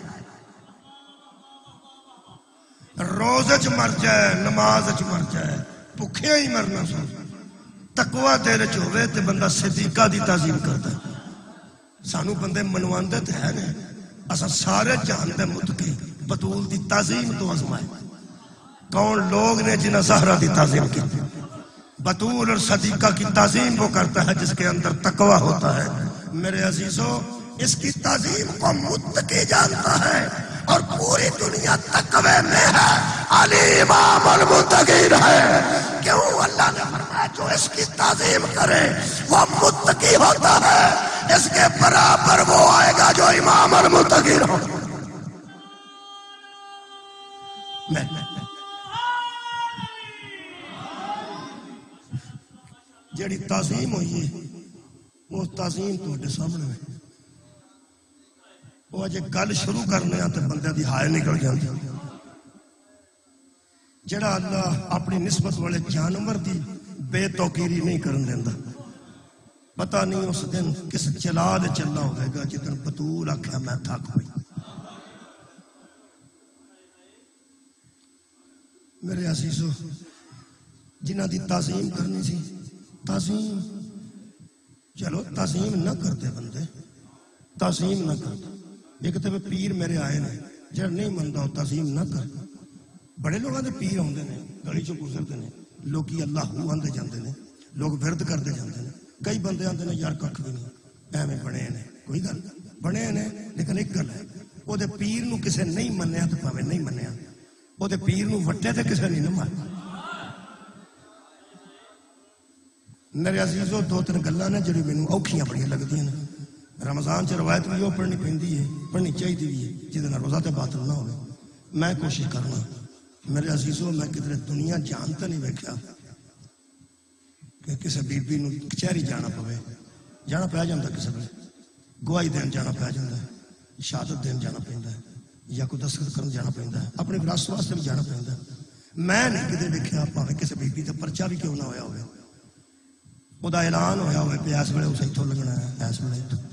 روزے چ مر جائے نماز چ مر جائے بھکھیا ہی مرنا. سو تقوی تیرے چ ہوے تے بندہ صدیقہ دی تعظیم کرتا. سانو بندے منواندے تے ہے نے اساں سارے جانتے متقی بطول دی تعظیم تو آزمائے. کون لوگ نے جنہیں زہرا دی تعظیم کی. بطول اور صدیقہ کی تعظیم وہ کرتا ہے جس کے اندر تقوی ہوتا ہے. میرے عزیزو اس کی تعظیم کو متقی جانتا ہے اور پوری دنیا تقوی میں ہے. علی امام المتقین ہے. کیوں اللہ نے فرمایا جو اس کی تعظیم کرے وہ متقی ہوتا ہے. اس کے برابر وہ آئے گا جو امام المتقین ہو. میں جیڑی تعظیم ہوئی ہے وہ تعظیم تواڈے سامنے ہے. وہ اجے گل شروع کرنے تے بندے دی ہائے نکل جاندی. جڑا اللہ اپنی نسبت والے جانور دی بے توقیری نہیں کرن دیندا. پتہ نہیں اس دن کس چلا دے چلنا ہوئے گا جدن بطول آکھیا میں تھک ہوئی. میرے عزیزو جنہ دی تعظیم کرنی سی تعظیم چلو تعظیم نہ کرتے بندے تعظیم نہ کرتے. ایک تو پیر میرے آئے نے جڑا نہیں منتا تعظیم نہ کر. بڑے لوگوں کے پیر آتے ہیں گلی چ گزرتے ہیں لوگ اللہ آتے جاتے ہیں لوگ ورد کرتے جاتے ہیں. کئی بندے آتے ہیں یار کھ بھی نہیں ایویں بنے نے کوئی گل بنے نے لیکن ایک گل ہے وہ پیر نو کسے نہیں منیا تو پاوے نہیں منیا وہ پیر نو وٹے تے کسے نہیں نہ مارا. میرے عزیزو دو تین گلاں نے جڑی مینوں اوکھیاں بڑیاں لگدیاں نے. رمضان چ روایت بھی وہ پڑھنی پیندی ہے پڑھنی چاہیے بھی ہے جہد نال روزہ تے باطل نہ ہوئے. میں کوشش کرنا میرے عزیزو میں کدھر دنیا جان تو نہیں ویکھیا کہ کسی بی بی نو کچہری جانا پوے. جانا پی جاتا کسی ویلے گواہی دین جانا پی جاتا ہے شہادت دین جانا پیندا ہے یا کوئی دستخط کرن جانا پیندا ہے اپنے وراثت واسطے بھی جانا پیندا ہے. میں نہیں کدھر ویکھیا پاوے کسی بی بی تے پرچہ بھی کیوں نہ ہویا ہوئے وہ اعلان ہویا ہوئے کہ اس ویلے اسے اتوں لگنا ہے اس ویلے اتوں.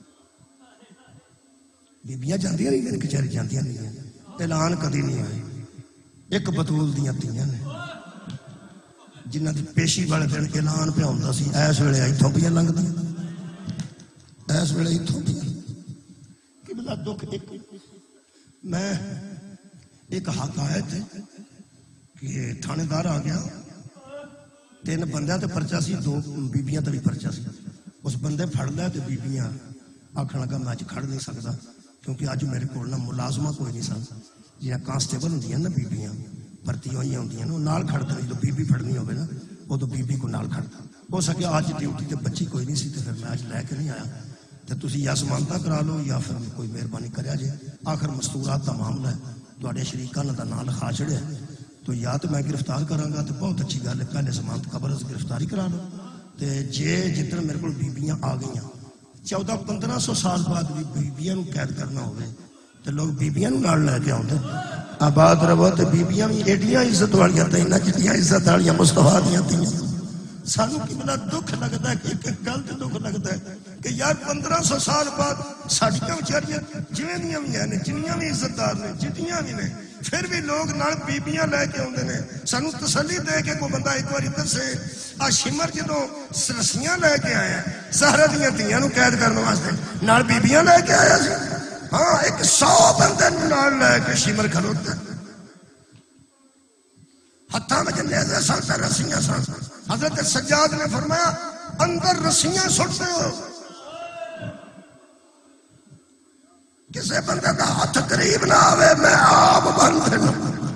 بیبیاں جاندیاں نہیں کچہری جاندیاں نہیں اعلان کدی نہیں ہوئے. ایک بطول دیاں تیاں نے جنہ دی پیشی والے دن اعلان پہ ہوندا سی اس ویلے اتوں پہ لنگدیاں اس ویلے اتوں پہ کہ بلا دکھ. ایک میں ایک حقائق کہ تھانے دار آ گیا تین بندیاں تے پرچا سی، دو بیبیاں تے بھی پرچا سی. اس بندے پھڑ لیا تے بیبیاں آخر لگا میں اج کھڑ نہیں سکتا کیونکہ اج میرے کو ملازمہ کوئی نہیں سن. جی کانسٹیبل ہوں نا بیبیاں بھرتی ہوئی ہوں نال کھڑتا، جب بیبی پھڑنی ہوگی نا ادو بیبی کو نال کھڑتا. ہو سکے اج ڈیوٹی تے بچی کوئی نہیں سی، تو پھر میں اج لے کے نہیں آیا. تو تسی یا ضمانتاں کرا لو یا پھر کوئی مہربانی کریا جے. آخر مستورات کا معاملہ ہے، تواڈے شریکاں دا نام لکھا چھڑیا، تو یا تو میں گرفتار کراں گا تو بہت اچھی گل ہے، پہلے ضمانت قبل گرفتاری کرا لو. تے جے جتنے میرے کو بیبیاں آ گئیاں چودہ پندرہ سو سال بعد بھی بیبیاں نو قید کرنا ہوئے تو لوگ بیبیاں نو نال لے کے آتے. آباد رہو تو بیبیاں بھی ایڈیاں عزت والیاں تھیں، جتنی عزت والیاں مصطفیٰ دیاں تھیں. سانو کی بڑا دکھ لگتا ہے کہ ایک گل تے دکھ لگتا ہے کہ یار پندرہ سو سال بعد ساڈیاں بیچاریاں جویں دیاں بھی ہیں جنیاں بھی عزت دار نے جتنیاں بھی نے پھر بھی لوگ نال بیبیاں لے کے آتے ہیں. سانو تسلی دے کے کوئی بندہ ایک بار دسے آ شمر جدوں رسیاں لے کے آیا زہرا دیاں دھیاں نو قید کرنے واسطے نال بیبیاں لے کے آیا سی. ہاں ایک سو بندے نال لے کے شمر کھلوتا ہتھاں میں نیزے سن تے رسیاں سن. حضرت سجاد نے فرمایا اندر رسیاں سٹ دو، کسے بندے کا ہاتھ قریب نہ آوے میں آپ بند دینا.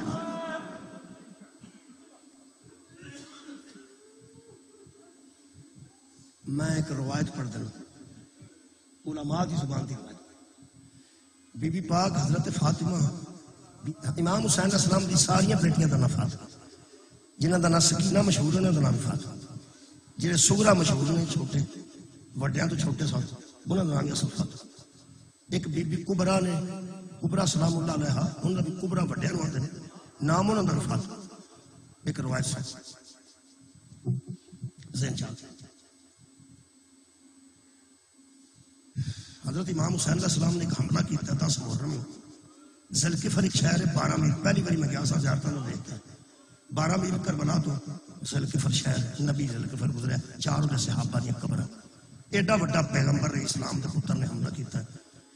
میں ایک روایت پڑھ دینا علماء کی زبان کی روایت. بی بی پاک حضرت فاطمہ امام حسین علیہ السلام دی ساریاں بیٹیاں دا نام فاطمہ، جنہاں دا نام سکینہ مشہور ہے انہاں دا نام فاطمہ، جڑے سغرا مشہور نے چھوٹے وڈیاں تو چھوٹے سن انہاں دا نام یوسف فاطمہ. ایک بی بی کبرا نے کبرا سلام اللہ علیہا انہاں دی کبرا وڈیاں نوں آندے نے نام انہاں دا فاطمہ. ایک روایت سن ذہن چاہتے حضرت امام حسین علیہ السلام نے ایک حملہ کیا دس محرم ذوالفقار ایک شہر ہے بارہ میل. پہلی باری میں گیا سا زیارتاں نوں دیکھتا بارہ میل کربلا تو ذوالفقار شہر نبی ذوالفقار گزریا چار دے صحابہ دی قبراں. ایڈا بڑا پیغمبر اسلام دے پتر نے حملہ کیتا ہے.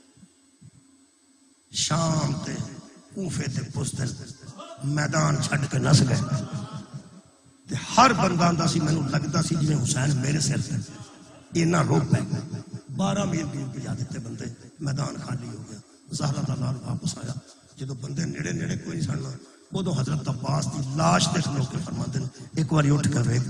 شام تے کوفے تے بزدل میدان چھڈ کے نس گئے تے ہر بندہ آندا سی مینوں لگدا سی جویں حسین میرے سر تے اینا رو پے. بارہ میل دور پجا دیتے بندے، میدان خالی ہو گیا. زہرا دا لال واپس آیا، جدو بندے نیڑے نیڑے کوئی نہیں سننا ادو حضرت عباس دی لاش تے کھلو کے فرماندے نے ایک بار اٹھ کر ویکھ.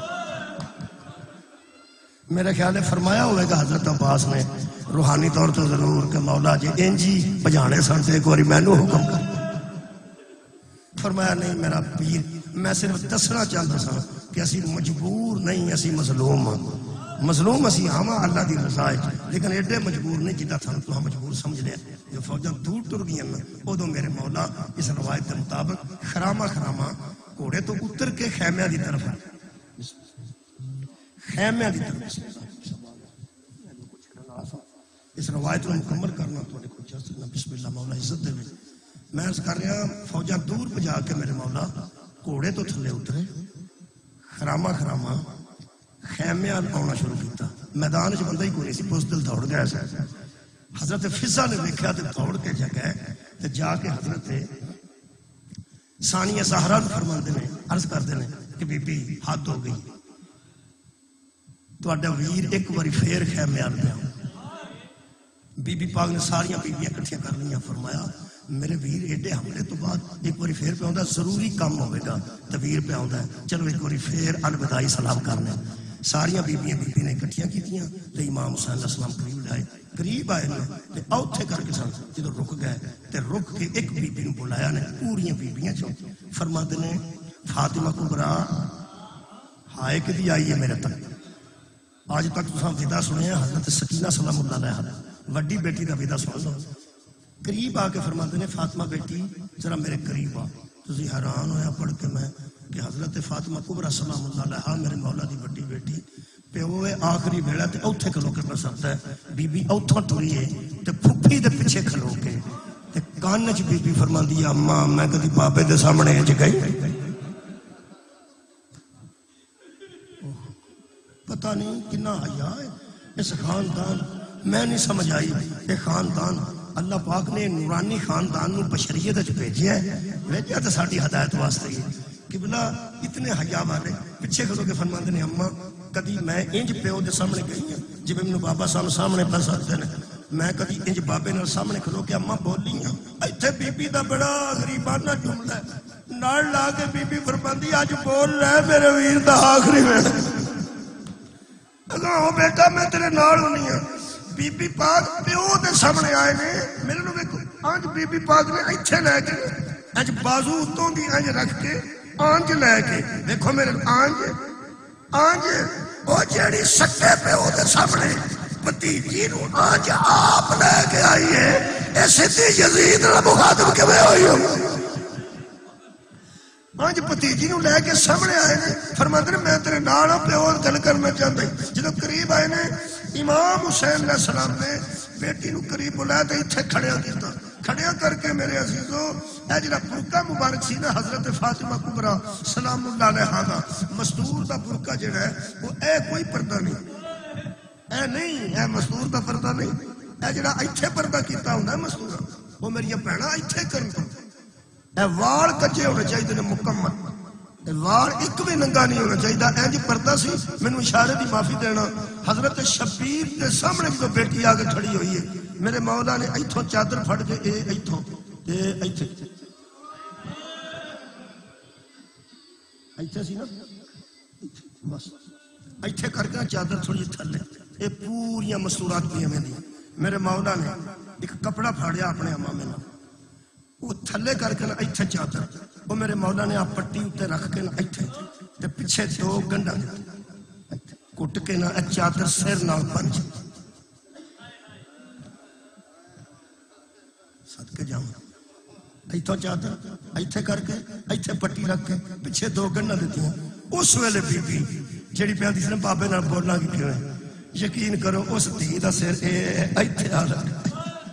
میرے خیال ہے فرمایا ہوئے گا حضرت عباس نے روحانی طور تو ضرور کہ مولا جی انجی بجانے سن تے ایک بار مینوں حکم کر. فرمایا نہیں میرا پیر، میں صرف دسنا چاہتا سا کہ اسی مجبور نہیں، اسی مظلوم ہاں. مظلوم اسی ہاں اللہ دی رضا ہے، لیکن ایڈے مجبور نہیں جدا تھا تو مجبور سمجھ لیا. جو فوجاں دور ٹر گئی نا ادو میرے مولا اس روایت کے مطابق خراما خراما گھوڑے تو اتر کے خیمیاں دی طرف خیمیاں دی طرف اس روایت کو مکمل کرنا تھوڑے کو چاہتا بسم اللہ مولا عزت دے. میں عرض کر رہا فوجاں دور پجا کے میرے مولا گھوڑے تو تھلے اترے خراما خراما خیمیاں آنا شروع کیتا. میدان چ بندہ ہی کوئی نہیں سی، بزدل دوڑ گیا سا. حضرت فضا نے دیکھا تو دوڑ کے جگہ تے جا کے حضرت ثانیہ زہرا فرماندے نے عرض کردے نے کہ بی بی حد ہو گئی، تہاڈا ویر ایک باری پھر خیمیاں پیا. بی بی پاک نے ساریاں بیبیاں اکٹھیاں کر لیا. فرمایا میرے ویر ایڈے حملے تو بعد ایک باری پھر پہ آتا ضروری کام ہوئے گا تو ویر پہ آتا ہے، چلو ایک باری پھر الوداعی سلام کرنے. ساریاں بیبیاں بیبی نے اکٹھیاں کیتیاں تو امام حسین علیہ السلام قریب لائے قریب آئے تے اوتھے کر کے سن جدو رک گئے تے رک کے ایک بیبی نے بلایا نے پوریاں بیبیاں چوں فرماتے نے فاطمہ کبرا ہائے کدی آئی ہے میرے تک. آج تک تساں ودا سنیا حضرت سکینہ سلام اللہ علیہا وڈی بیٹی دا ودا سن لو. قریب آ کے فرماتے نے فاطمہ بیٹی ذرا میرے قریب آ. تسی حیران ہویا پڑھ کے میں کہ حضرت فاطمہ کبرا سلام اللہ علیہا میرے مولا دی بڑی بیٹی پیو آخری ویلا تے اوتھے کھلو کے پسند ہے. بی بی اوتھوں ٹری ہے تے پھپھی دے پیچھے کھلو کے تے کان چ بی بی فرماندی ہے اماں میں کدی بابے دے سامنے اج گئی پتہ نہیں کنا حیا ہے اس خاندان. میں نہیں سمجھ آئی یہ خاندان اللہ پاک نے نورانی خاندان نو بشریت وچ بھیجیا ہے. بھیجیا تے ساڈی ہدایت واسطے ہی قبلہ اتنے حیا والے پیچھے کھلو کے فرماندے نے اما کدی میں انج پیو دے سامنے گئی ہوں جی مینوں بابا صاحب سامنے پہ سکتے ہیں میں کدی انج بابے نال سامنے کھلو کے اما بولی ہوں ایتھے بی بی دا بڑا غریبانہ جملہ ہے نال لا کے بی بی فرماندی اج بول رہے میرے ویر دا آخری ویلا اگوں بیٹا میں تیرے نال ہونی ہوں بی بی پاک پیو دے سامنے آئے نے میرے نوں ویکھو اج بی بی پاک نے ایتھے لے کے اج بازو اتوں دی اج رکھ کے آنج لے کے دیکھو میرے آنج آنج وہ جیڑی سکے پہ وہ دے سامنے بھتیجی نو آنج آپ لے کے آئی ہے اے سیدھی یزید نال مخاطب کیویں ہوئی ہو آنج بھتیجی نو لے کے سامنے آئے نے فرماندے نے میں تیرے نال پیو گل کرنا چاہندا جدوں قریب آئے نے امام حسین علیہ السلام نے بیٹی نو قریب بلایا تے ایتھے کھڑیا کیتا کھڑیا کر کے میرے عزیزو اے جڑا برقع مبارک سی نا حضرت فاطمہ کبریٰ سلام اللہ علیہا دا مستور دا برقع جڑا ہے وہ اے کوئی پردہ نہیں اے نہیں اے مستور دا پردہ نہیں اے جڑا ایتھے پردہ کیتا ہوندا ہے مستور وہ میری بہناں ایتھے کرن تو اے وال کچے ہونے چاہیے نے مکمل اے وال ایک بھی ننگا نہیں ہونا چاہیے اے جی پردہ سی مینوں اشارے دی معافی دینا حضرت شبیر دے سامنے جو بیٹی آ کے کھڑی ہوئی ہے میرے مولا نے ایتھوں چادر پھڑ کے اے ایتھوں تے ایتھے ایتھے سی نا بس ایتھے کر کے چادر تھوڑی تھلے اے پوریاں مستورات پہ میں دی میرے مولا نے ایک کپڑا پھاڑیا اپنے امامے نال وہ تھلے کر کے ایتھے چادر وہ میرے مولا نے آپ پٹی اتنے رکھ کے ایتھے تے پیچھے دو گنڈا کٹ کے نہ چادر سر نال بن صدقے جاؤں ایتھوں چادر ایتھے کر کے ایتھے پٹی رکھ کے پیچھے دو گنڈا دیتی ہیں اس ویلے بی بی جیڑی پیادی سے بابے نال بولنا کی کیوں ہے یقین کرو اس دھی دا سر اے ایتھے آ رہا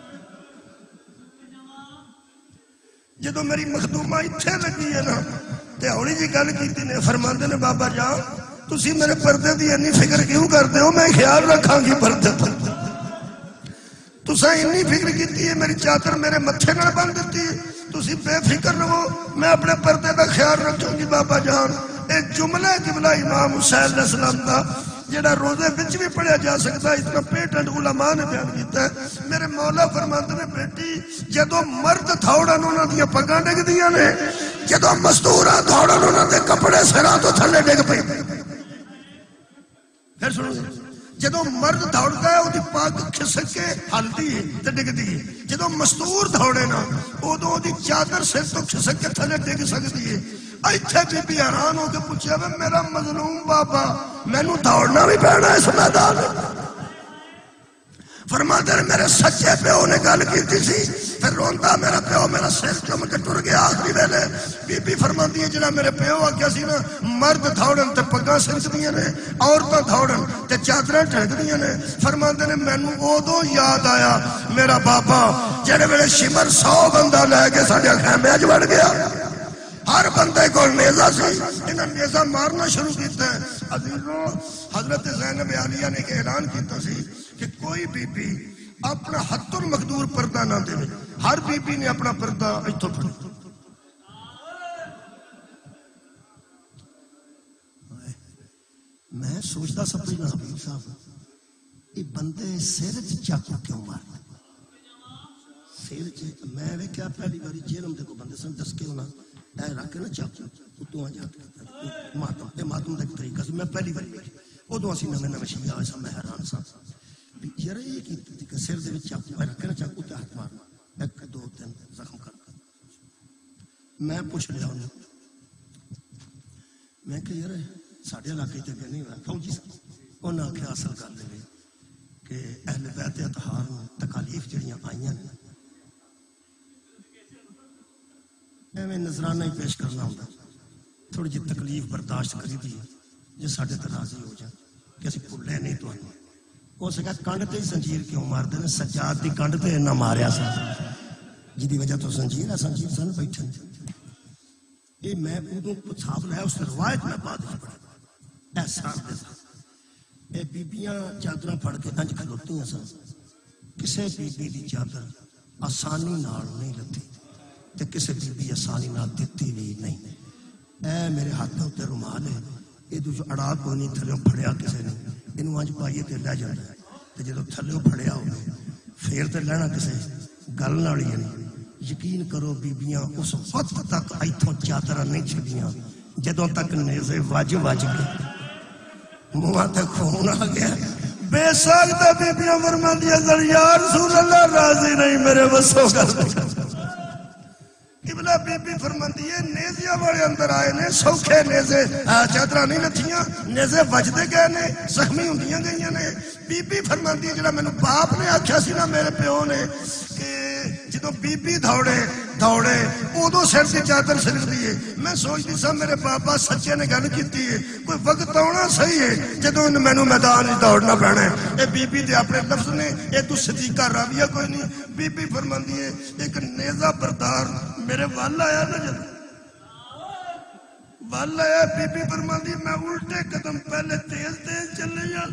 جدو میری مخدومہ ایتھے لگی ہے نا تے ہولی جی گل کیتی نے فرماندے نے بابا جان تسی میرے پردے دی انی فکر کیوں کرتے ہو میں خیال رکھاں گی پردے پر تساں انی فکر کیتی ہے میری چادر میرے متھے نال بن دیتی ہے تسی بے فکر رہو میں اپنے پردے دا خیال رکھوں گی بابا جان اے جملہ قبلہ امام حسین علیہ السلام دا جڑا روزے وچ بھی پڑھیا جا سکتا اتنا پیٹنٹ علماء نے بیان کیتا ہے میرے مولا فرماندے نے بیٹی جدو مرد تھوڑن انہاں دی پگاں ڈگدیاں نے جدو مزدوراں تھوڑن انہاں دے کپڑے سراں تو تھلے ڈگ پے پھر سنو جدو مرد دوڑتا ہے وہ پگ کھسک کے ہلدی تے ڈگدی ہے جدو مستور دوڑے نا ادو دی چادر سر تو کھسک کے تھلے ڈگ سکتی ہے ایتھے بی بی حیران ہو کے پوچھا وے میرا مظلوم بابا مینوں دوڑنا بھی پینا اس میدان فرماتے ہیں میرے سچے پیو نے گل کی سی پھر روندا میرا پیو میرا سر چم کے ٹر گیا آخری ویلے بی بی فرماندی ہے جڑا میرے پیو آکھیا سی نا مرد دوڑن تے پگاں سرکدیاں نے عورتاں دوڑن تے چادراں ٹھکدیاں نے فرماندے نے مینوں اودوں یاد آیا میرا بابا جڑے ویلے شمر سو بندہ لے کے ساڈے خیمے وچ وڑ گیا ہر بندے کو نیزہ سی انہاں نیزہ مارنا شروع کیتا ہے عزیزوں حضرت زینب عالیہ نے ایک اعلان کیتا سی کہ کوئی بی بی اپنا حت المقدور پردہ نہ دے ہر بی بی نے اپنا پردہ ایتھوں پڑھا میں سوچتا سب پہ حبیب صاحب یہ بندے سر چاقو کیوں مارنا سر چ میں ویکھیا پہلی باری جیلم دے کو بندے سن دس کے ہونا اے رکھ کے نا چاقو اتوں آ جاتے ماتم اے ماتم دا طریقہ سی میں پہلی باری ادو اسی نویں نویں شیعہ ہوئے سا میں حیران سا یار یہ کی کہ سر دے وچ چاقو رکھ کے نا چاقو تے ہاتھ مارنا ایک دو تین زخم کر میں پوچھ لیا انہیں میں کہ یار ساڈے علاقے تے کہ نہیں ہوا فوجی صاحب انہاں آکھیا اصل گل ہے کہ اہل بیت اطہار نوں تکالیف جڑیاں آئیاں نے ایویں نذرانہ ہی پیش کرنا ہوندا تھوڑی جی تکلیف برداشت کری دی جے ساڈے تے راضی ہو جائے کہ اسی بھولے نہیں تانوں اس کہا کنڈ تے زنجیر کیوں مار دے سجاد دی کنڈ تے نہ ماریا سا جی دی وجہ تو زنجیر زنجیر سن بیٹھے یہ میں ادو صاحب لایا اس روایت میں بعد پڑھا احساس دے ساتھ اے بیبیاں چادراں پھڑ کے انج کھلوتیاں سن کسے بی بی دی چادر آسانی نال نہیں لتی تے کسے بی بی آسانی نال دتی بھی نہیں اے میرے ہاتھ کے اتنے رومال ہے، یہ جو اڑا کوئی نہیں، تھلے پھڑیا کسی نے، یہ اج پائیے تو لے جاتا ہے، تو جب تھلے پھڑیا ہو پھر تو لینا کسی گل والی نہیں۔ یقین کرو بیبیاں اس وقت تک اتوں چادر نہیں چڈیاں جدوں تک نیزے وج وج گئے، منہ تے خون آ گیا۔ بے ساختہ بیبیاں فرماندیاں یا رسول اللہ راضی نہیں میرے وسوں کر قبلہ بی بی فرماندی ہے نیزیاں والے اندر آئے نے، سوکھے نیزے چادر نہیں لتھیاں، نیزے وجدے گئے نے، زخمی ہوندیاں گئیاں نے۔ بی بی فرماندی ہے جڑا مینوں باپ نے آکھیا سی نا میرے پیو نے کہ جدوں بی بی دوڑے دوڑے ادو سر کی چادر سرکتی ہے، میں سوچتی سا میرے بابا سچے نے گل کی ہے، کوئی وقت آنا صحیح ہے جدو مینو میدان دوڑنا پینا ہے۔ یہ بی بی دے اپنے لفظ نے، یہ تو صدیقہ راویہ کوئی نہیں۔ بی بی فرماندی ہے ایک نیزہ بردار میرے وال آیا نا، جب وال آیا بی بی فرماندی میں الٹے قدم پہلے تیز تیز چلے جا،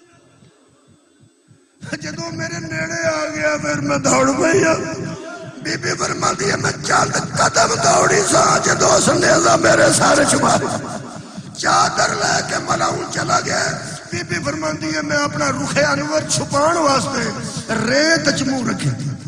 جدو میرے نیڑے آ گیا پھر میں دوڑ پئی۔ بی بی فرماندی ہے میں چند قدم دوڑی سا جدو اس نیزہ میرے سارے چھپا چادر لے کے ملاؤں چلا گیا۔ بی بی فرماندی ہے میں اپنا رخ انور چھپان واسطے ریت چ منہ رکھے،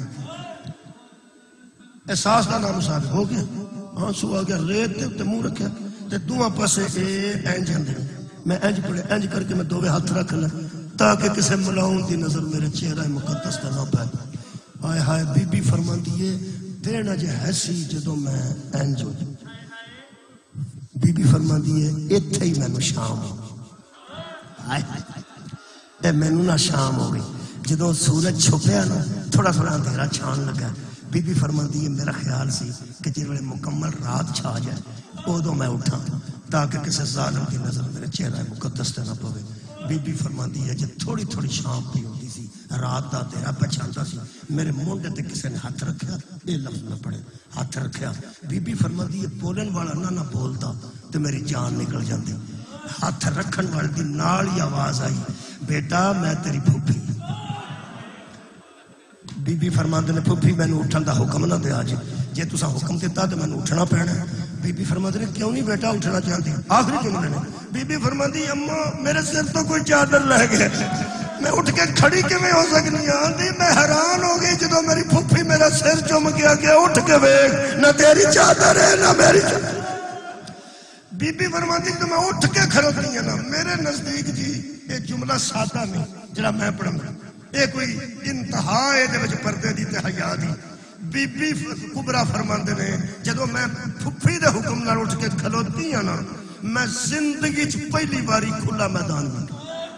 احساس کا نام ثابت ہو گیا، آنسو آ گیا، ریت تے منہ رکھا تے دواں پاسے اے انج اندے میں انج پڑے انج کر کے میں دوویں ہاتھ رکھ لے تاکہ کسی ملاؤں دی نظر میرے چہرہ مقدس تے نہ پائے۔ ہائے ہائے بی بی فرماندی ہے دین اج ہے سی جدو میں انج ہو، بی بی فرماندی ہے ایتھے ہی مینوں شام ہو، ہائے اے مینوں نہ شام ہو گئی جدو سورج چھپیا نا تھوڑا تھوڑا اندھیرا چھان لگا۔ بی بی فرماندی ہے میرا خیال سی کہ جس ویلے مکمل رات چھا جائے ادو میں اٹھا تاکہ کسی ظالم کی نظر میرے چہرہ مقدس تے نہ پوے۔ بی بی فرماندی ہے جب تھوڑی تھوڑی شام پی ہوتی سی رات دا اندھیرا پچھاندا سی میرے مونڈے تے کسی نے ہاتھ رکھیا، یہ لفظ نہ پڑے ہاتھ رکھیا۔ بی بی فرماندی ہے بولن والا نہ نہ بولتا تو میری جان نکل جاتی، ہاتھ رکھن والے دی نال ہی آواز آئی بیٹا میں تیری پھوپھی۔ بی بی فرماندے نے پھوپھی مینوں اٹھن دا حکم نہ دے، اج جے تساں حکم دیتا تو مینوں اٹھنا پینا۔ بی بی فرماندے نے کیوں نہیں بیٹا اٹھنا چاہتی؟ آخری جملے نے بی بی فرماندی اماں میرے سر تو کوئی چادر لے گئے، میں اٹھ کے کھڑی کیویں ہو سکنی ہاں؟ میں حیران ہو گئی جدو میری پھوپھی میرا سر چوم کے آ گیا اٹھ کے ویکھ نہ تیری چادر ہے نہ میری چادر۔ بی بی فرماندی تو میں اٹھ کے کھڑوتی ہوں نا، میرے نزدیک جی یہ جملہ سادہ نہیں جڑا میں پڑھوں گا، یہ کوئی انتہا یہ پردے دی تے حیا دی۔ بی بی کبرا فرماندے نے جدو میں پھپھی دے حکم نال اٹھ کے کھلوتی ہوں نا میں زندگی چ پہلی باری کھلا میدان میں،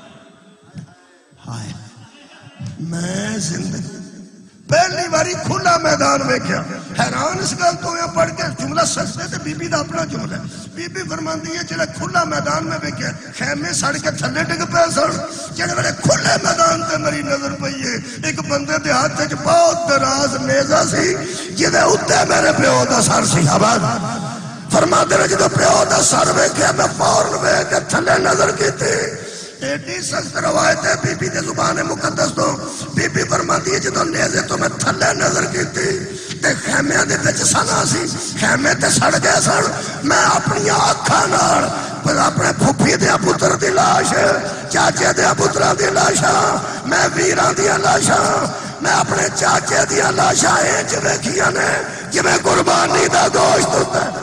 ہائے میں زندگی پہلی باری کھلا میدان ویکھیا، حیران اس گل تو ہوں پڑھ کے جملہ سچ ہے تے بی بی دا اپنا جملہ ہے۔ بی بی فرماندی ہے جڑے کھلا میدان میں ویکھیا خیمے سڑ کے تھلے ڈگ پے سن، جڑے ویلے کھلے میدان تے میری نظر پئی ہے ایک بندے دے ہاتھ وچ بہت دراز نیزہ سی جدے اوتے میرے پیو دا سر سی۔ آباد فرماندے نے جدوں پیو دا سر ویکھیا میں فورن ویکھ کے تھلے نظر کیتی، ایڈی سخت روایت ہے بی بی دے زبان مقدس تو۔ بی بی فرماندی ہے جدوں نیزے تو میں تھلے نظر کیتی تے خیمے دے وچ سنا سی، خیمے تے سڑ گئے سن، میں اپنی اکھاں نال اپنے پھوپھی دے پتر دی لاش، چاچے دے پتراں دی لاشاں، میں ویراں دی لاشاں، میں اپنے چاچے دی لاشاں انج ویکھیاں نے جویں قربانی دا گوشت ہوندا ہے۔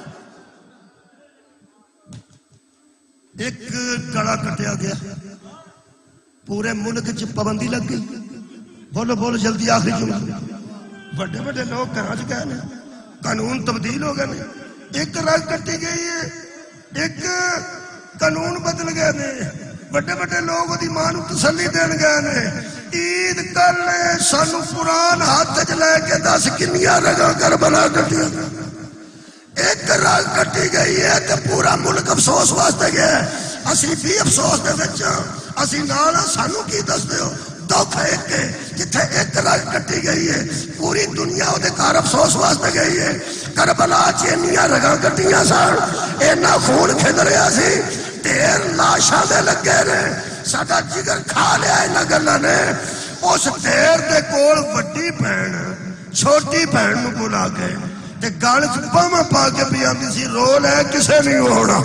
ایک کڑا کٹیا گیا، پورے ملک چ پابندی لگ گئی، بولو بولو جلدی آخری جملہ، بڑے بڑے لوگ گھر چ گئے نے، قانون تبدیل ہو گئے نے، ایک رگ کٹی گئی ہے، ایک قانون بدل گئے نے، بڑے بڑے لوگ دی ماں نوں تسلی دین گئے نے، عید کل سانو قرآن ہاتھ چ لے کے دس کنیاں رگاں کربلا کٹیاں، ایک رگ کٹی گئی ہے تو پورا ملک افسوس واسطے گیا، اسی بھی افسوس دے وچ اسی نال سانو کی دس دیو دکھ ایک ہے جتھے ایک رگ کٹی گئی ہے پوری دنیا دے گھر افسوس واسطے گئی ہے۔ کربلا چ انیاں رگاں کٹیاں سن، اینا خون کھد رہا سی، ڈھیر لاشاں دے لگے نے، ساڈا جگر کھا لیا انہاں گلاں نے۔ اس ڈھیر دے کول وڈی بہن چھوٹی بہن نوں بلا کے تے گال چ باواں پا کے پی آندی سی رول ہے کسے نہیں ہونا